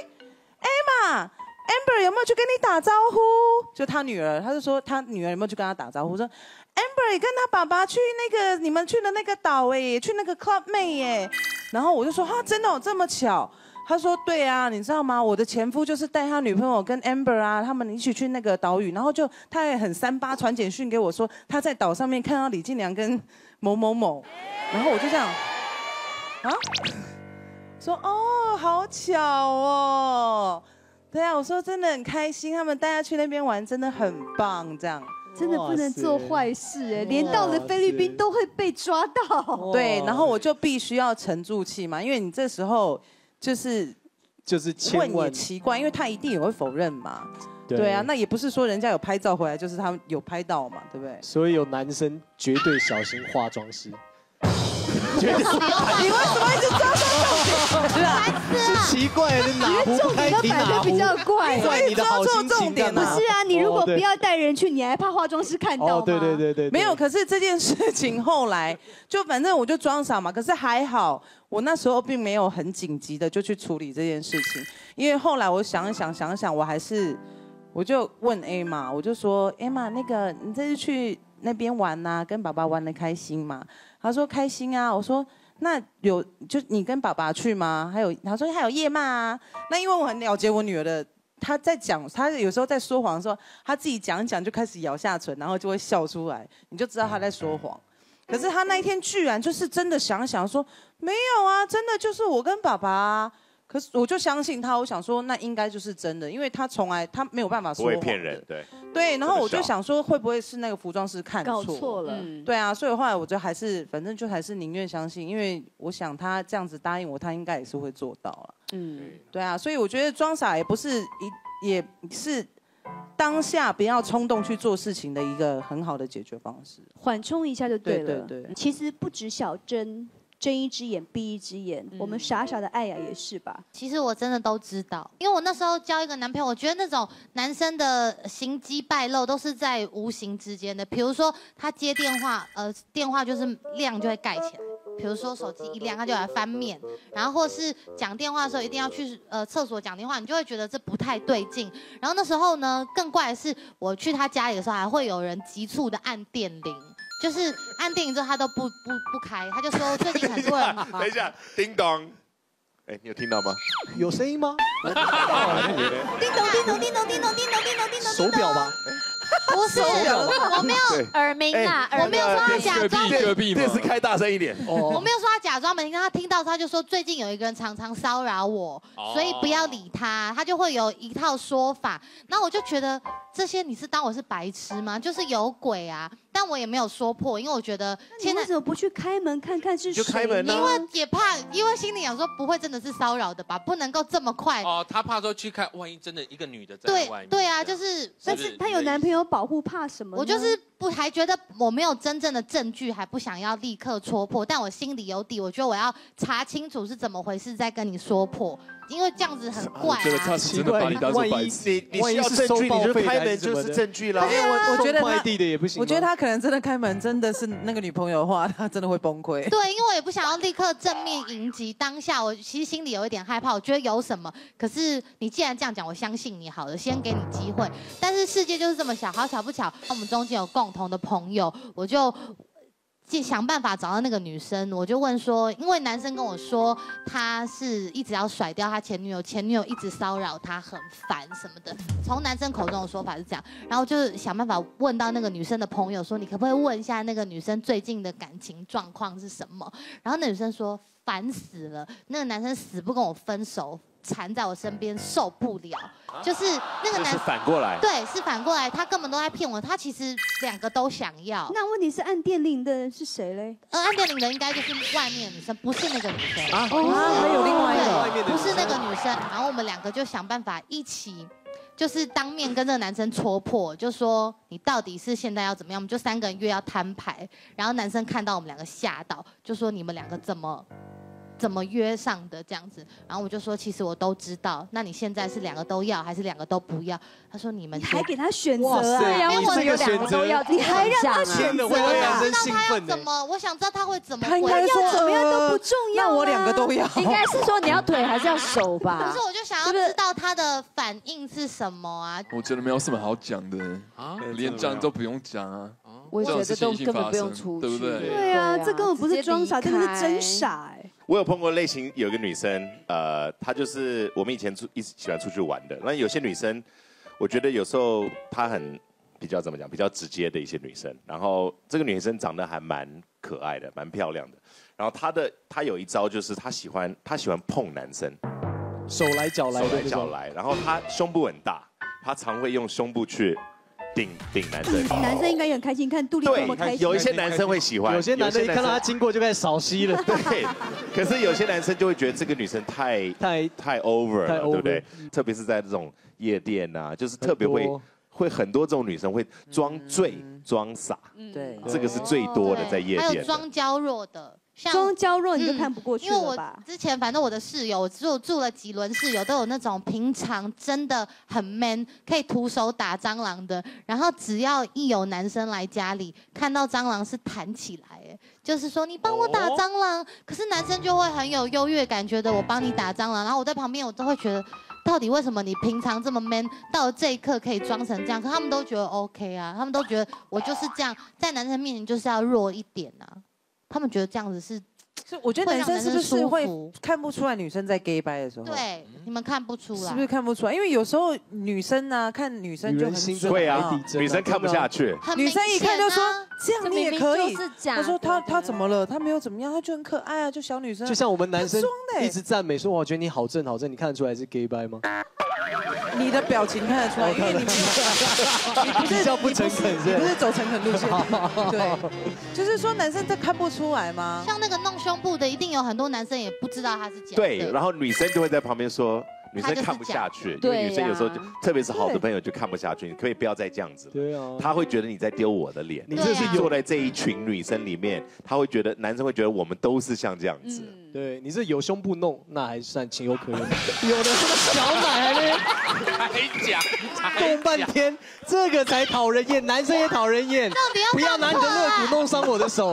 ，Emma。Amber 有没有去跟你打招呼？就他女儿，他就说他女儿有没有去跟他打招呼？说 Amber 也跟他爸爸去那个你们去的那个岛哎，去那个 Club Med 哎。然后我就说哈，真的有这么巧？他说对啊，你知道吗？我的前夫就是带他女朋友跟 Amber 啊，他们一起去那个岛屿，然后就他也很三八传简讯给我说他在岛上面看到李进良跟某某某，然后我就这样啊，说哦，好巧哦。对啊，我说真的很开心，他们带他去那边玩真的很棒，这样真的不能做坏事哎，连到了菲律宾都会被抓到。 对，然后我就必须要沉住气嘛，因为你这时候就是就是问也奇怪，因为他一定也会否认嘛。对, 对啊，那也不是说人家有拍照回来就是他们有拍到嘛，对不对？ 所以有男生绝对小心化妆师。 你为什么一直抓到重点？ 是啊，是奇怪，你哪壶不开提哪壶， 比较怪， 怪你的好心情点不是啊，你如果不要带人去，你还怕化妆师看到吗？ 哦，对对对对， 没有。可是这件事情后来就反正我就装傻嘛。可是还好，我那时候并没有很紧急的就去处理这件事情，因为后来我想一想想一想，我还是我就问 Emma， 我就说 Emma， 那个你这次去那边玩呐、啊，跟爸爸玩得开心吗？他说开心啊。我说那有就你跟爸爸去吗？还有他说还有叶妈啊。那因为我很了解我女儿的，她在讲，她有时候在说谎的时候，她自己讲一讲就开始咬下唇，然后就会笑出来，你就知道她在说谎。可是她那一天居然就是真的想想说没有啊，真的就是我跟爸爸啊。可是我就相信他，我想说那应该就是真的，因为他从来他没有办法说谎， 不会骗人，对对。然后我就想说，会不会是那个服装师看错， 搞错了？ 对啊，所以后来我就还是，反正就还是宁愿相信，因为我想他这样子答应我，他应该也是会做到了。嗯，对啊，所以我觉得装傻也不是一，也是当下不要冲动去做事情的一个很好的解决方式。 缓冲一下就对了。 对对对其实不止小珍。睁一只眼闭一只眼， 嗯我们傻傻的爱呀也是吧？ 其实我真的都知道，因为我那时候交一个男朋友，我觉得那种男生的行迹败露都是在无形之间的。比如说他接电话，呃，电话就是亮就会盖起来。比如说手机一亮，他就来翻面，然后或是讲电话的时候一定要去呃厕所讲电话，你就会觉得这不太对劲。然后那时候呢，更怪的是我去他家里的时候，还会有人急促的按电铃。就是按电铃之后，他都不不不开，他就说最近很多人。 等一下，叮咚，哎，你有听到吗？ 有声音吗？ 叮咚叮咚叮咚叮咚叮咚叮咚叮咚。 手表吧？ 不是，我没有耳鸣啊， 我没有说他假装。 隔壁电视开大声一点。 我没有说他假装没听到，他听到他就说最近有一个人常常骚扰我，所以不要理他，他就会有一套说法。然后我就觉得这些你是当我是白痴吗？就是有鬼啊！但我也没有说破，因为我觉得现在为什么不去开门看看是谁？ 就开门啊！ 因为也怕，因为心里想说不会真的是骚扰的吧，不能够这么快。 哦，他怕说去看，万一真的一个女的在外面。 对对啊，就是， 但是他有男朋友保护，怕什么？ 我就是不还觉得我没有真正的证据，还不想要立刻戳破，但我心里有底，我觉得我要查清楚是怎么回事再跟你说破。因为这样子很怪、啊。 我觉得他是真的把你当做白痴。 你你需要证据，你就开门就是证据了。 而且我我觉得快递的也不行。 我觉得他可能真的开门，真的是那个女朋友的话，他真的会崩溃。 对，因为我也不想要立刻正面迎击当下，我其实心里有一点害怕，我觉得有什么。可是你既然这样讲，我相信你好了，先给你机会。但是世界就是这么小，好巧不巧，我们中间有共同的朋友，我就。想办法找到那个女生，我就问说，因为男生跟我说他是一直要甩掉他前女友，前女友一直骚扰他，很烦什么的。从男生口中的说法是这样，然后就是想办法问到那个女生的朋友说，你可不可以问一下那个女生最近的感情状况是什么？然后那女生说烦死了，那个男生死不跟我分手。缠在我身边受不了，就是那个男是反过来， 对，是反过来，他根本都在骗我，他其实两个都想要。 那问题是按电铃的人是谁嘞？ 呃，按电铃的应该就是外面的女生，不是那个女生啊，哦，还有另外一个，不是那个女生。然后我们两个就想办法一起，就是当面跟这个男生戳破，就说你到底是现在要怎么样？我们就三个人约要摊牌，然后男生看到我们两个吓到，就说你们两个怎么？怎么约上的这样子，然后我就说，其实我都知道。那你现在是两个都要，还是两个都不要？他说你们你还给他选择啊？对呀，为什么有两个都要？ 你还让他选择？ 我想知道他要怎么，我想知道他会怎么回。 他要怎么样都不重要。 那我两个都要。 应该是说你要腿还是要手吧？ 可是我就想要知道他的反应是什么啊？ 我觉得没有什么好讲的啊，连讲都不用讲啊。 我觉得都根本不用出去， 对不对？ 对啊，这根本不是装傻，这个是真傻哎。 我有碰过类型，有一个女生，呃，她就是我们以前出一直喜欢出去玩的。那有些女生，我觉得有时候她很比较怎么讲，比较直接的一些女生。然后这个女生长得还蛮可爱的，蛮漂亮的。然后她的她有一招就是她喜欢她喜欢碰男生， 手来脚来， 手来脚来。然后她胸部很大，她常会用胸部去。顶顶男生， 男生应该也很开心，看杜丽这么开心。 有一些男生会喜欢， 有些男生一看到他经过就开始扫息了。 对，可是有些男生就会觉得这个女生太太太 over 了，对不对？特别是在这种夜店啊，就是特别会会很多这种女生会装醉、装傻， 对， 这个是最多的在夜店。 还有装娇弱的。 装娇弱你就看不过去了吧？ 因为我之前反正我的室友，我住住了几轮室友，都有那种平常真的很 man， 可以徒手打蟑螂的。然后只要一有男生来家里，看到蟑螂是弹起来，哎，就是说你帮我打蟑螂。哦、可是男生就会很有优越感，觉得我帮你打蟑螂，然后我在旁边我都会觉得，到底为什么你平常这么 man， 到了这一刻可以装成这样？可他们都觉得 OK 啊，他们都觉得我就是这样，在男生面前就是要弱一点啊。他们觉得这样子是， 是我觉得男生是不是会看不出来女生在 gay 掰的时候？ 对，你们看不出来， 是不是看不出来？因为有时候女生呢、啊，看女生就很会啊，女生看不下去， 女生一看就说这样你也可以。 他说他他怎么了？他没有怎么样，他就很可爱啊，就小女生。 就像我们男生一直赞美说，我觉得你好正好正，你看得出来是 gay 掰吗？ 你的表情看得出来，因为你你不是比较不诚恳， 你不是走诚恳路线。对，就是说男生这看不出来吗？ 像那个弄胸部的，一定有很多男生也不知道他是假的。 对，然后女生就会在旁边说：“ 女生看不下去，因为女生有时候就，特别是好的朋友就看不下去，你可以不要再这样子。 对啊， 他会觉得你在丢我的脸。你这是坐在这一群女生里面，他会觉得男生会觉得我们都是像这样子。 对，你是有胸不弄，那还算情有可原。有的什么小奶还没还讲， 弄半天，这个才讨人厌，男生也讨人厌。不要拿你的肋骨弄伤我的手。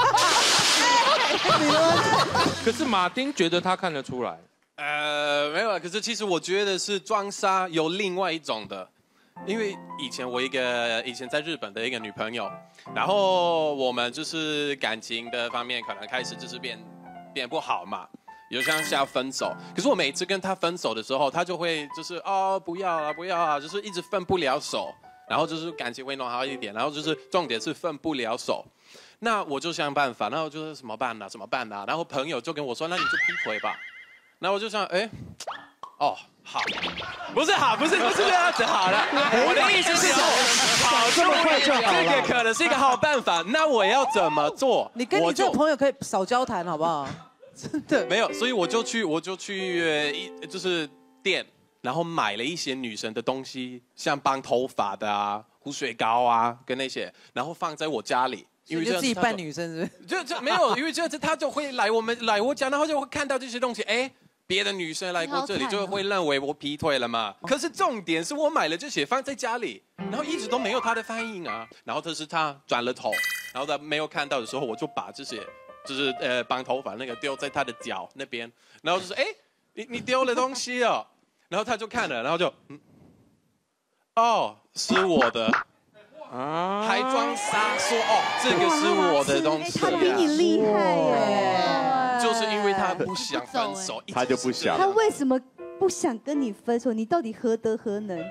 可是马丁觉得他看得出来。 呃，没有啊。可是其实我觉得是装傻有另外一种的，因为以前我一个以前在日本的一个女朋友，然后我们就是感情的方面可能开始就是变变不好嘛，有像是要分手。可是我每次跟她分手的时候，她就会就是哦不要啊不要啊，就是一直分不了手，然后就是感情会弄好一点，然后就是重点是分不了手。那我就想办法，然后就是怎么办呢？怎么办呢？然后朋友就跟我说，那你就劈腿吧。那我就想，哎，哦，好，不是好，不是不是这样子好了。我的意思是说，好， 这么快就好了。 这个可能是一个好办法。那我要怎么做？ 你跟你这个朋友可以少交谈，好不好？真的没有，所以我就去，我就去呃一就是店，然后买了一些女生的东西，像绑头发的啊、护水膏啊，跟那些，然后放在我家里。因为就自己扮女生是不是？ 就就没有，因为这样子他就会来我们来我家，然后就会看到这些东西，哎，别的女生来过这里就会认为我劈腿了嘛。可是重点是我买了这些放在家里，然后一直都没有他的反应啊。然后这是他转了头，然后他没有看到的时候，我就把这些就是呃绑头发那个丢在他的脚那边，然后就说，哎，你你丢了东西哦，然后他就看了，然后就嗯，哦，是我的。啊！还装傻说哦，这个是我的东西、啊。 他比你厉害耶！ 就是因为他不想分手， 他就不想。 他为什么不想跟你分手？你到底何德何能？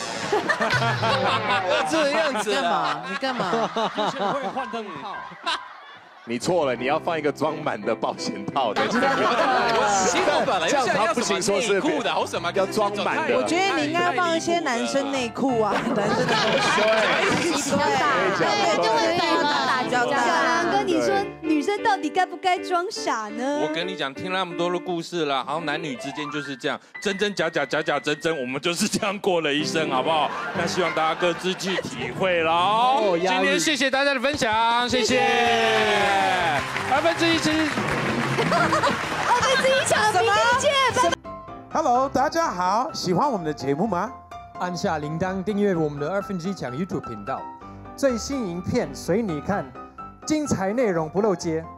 这样子干嘛？你干嘛？ 会换灯泡。 你错了，你要放一个装满的保险套的。 其实我本来这样他不行，说是裤的，好什么要装满的。 我觉得你应该放一些男生内裤啊，男生的对，比较大，对，就会比较大，比较大。跟你说，女生到底该不该装傻呢？ 我跟你讲，听那么多的故事了，好像男女之间就是这样，真真假假，假假真真，我们就是这样过了一生，好不好？那希望大家各自去体会喽。今天谢谢大家的分享，谢谢。二分之一期， 二分之一场，明天见，拜拜。 Hello， 大家好，喜欢我们的节目吗？按下铃铛订阅我们的二分之一强 YouTube 频道，最新影片随你看，精彩内容不漏接。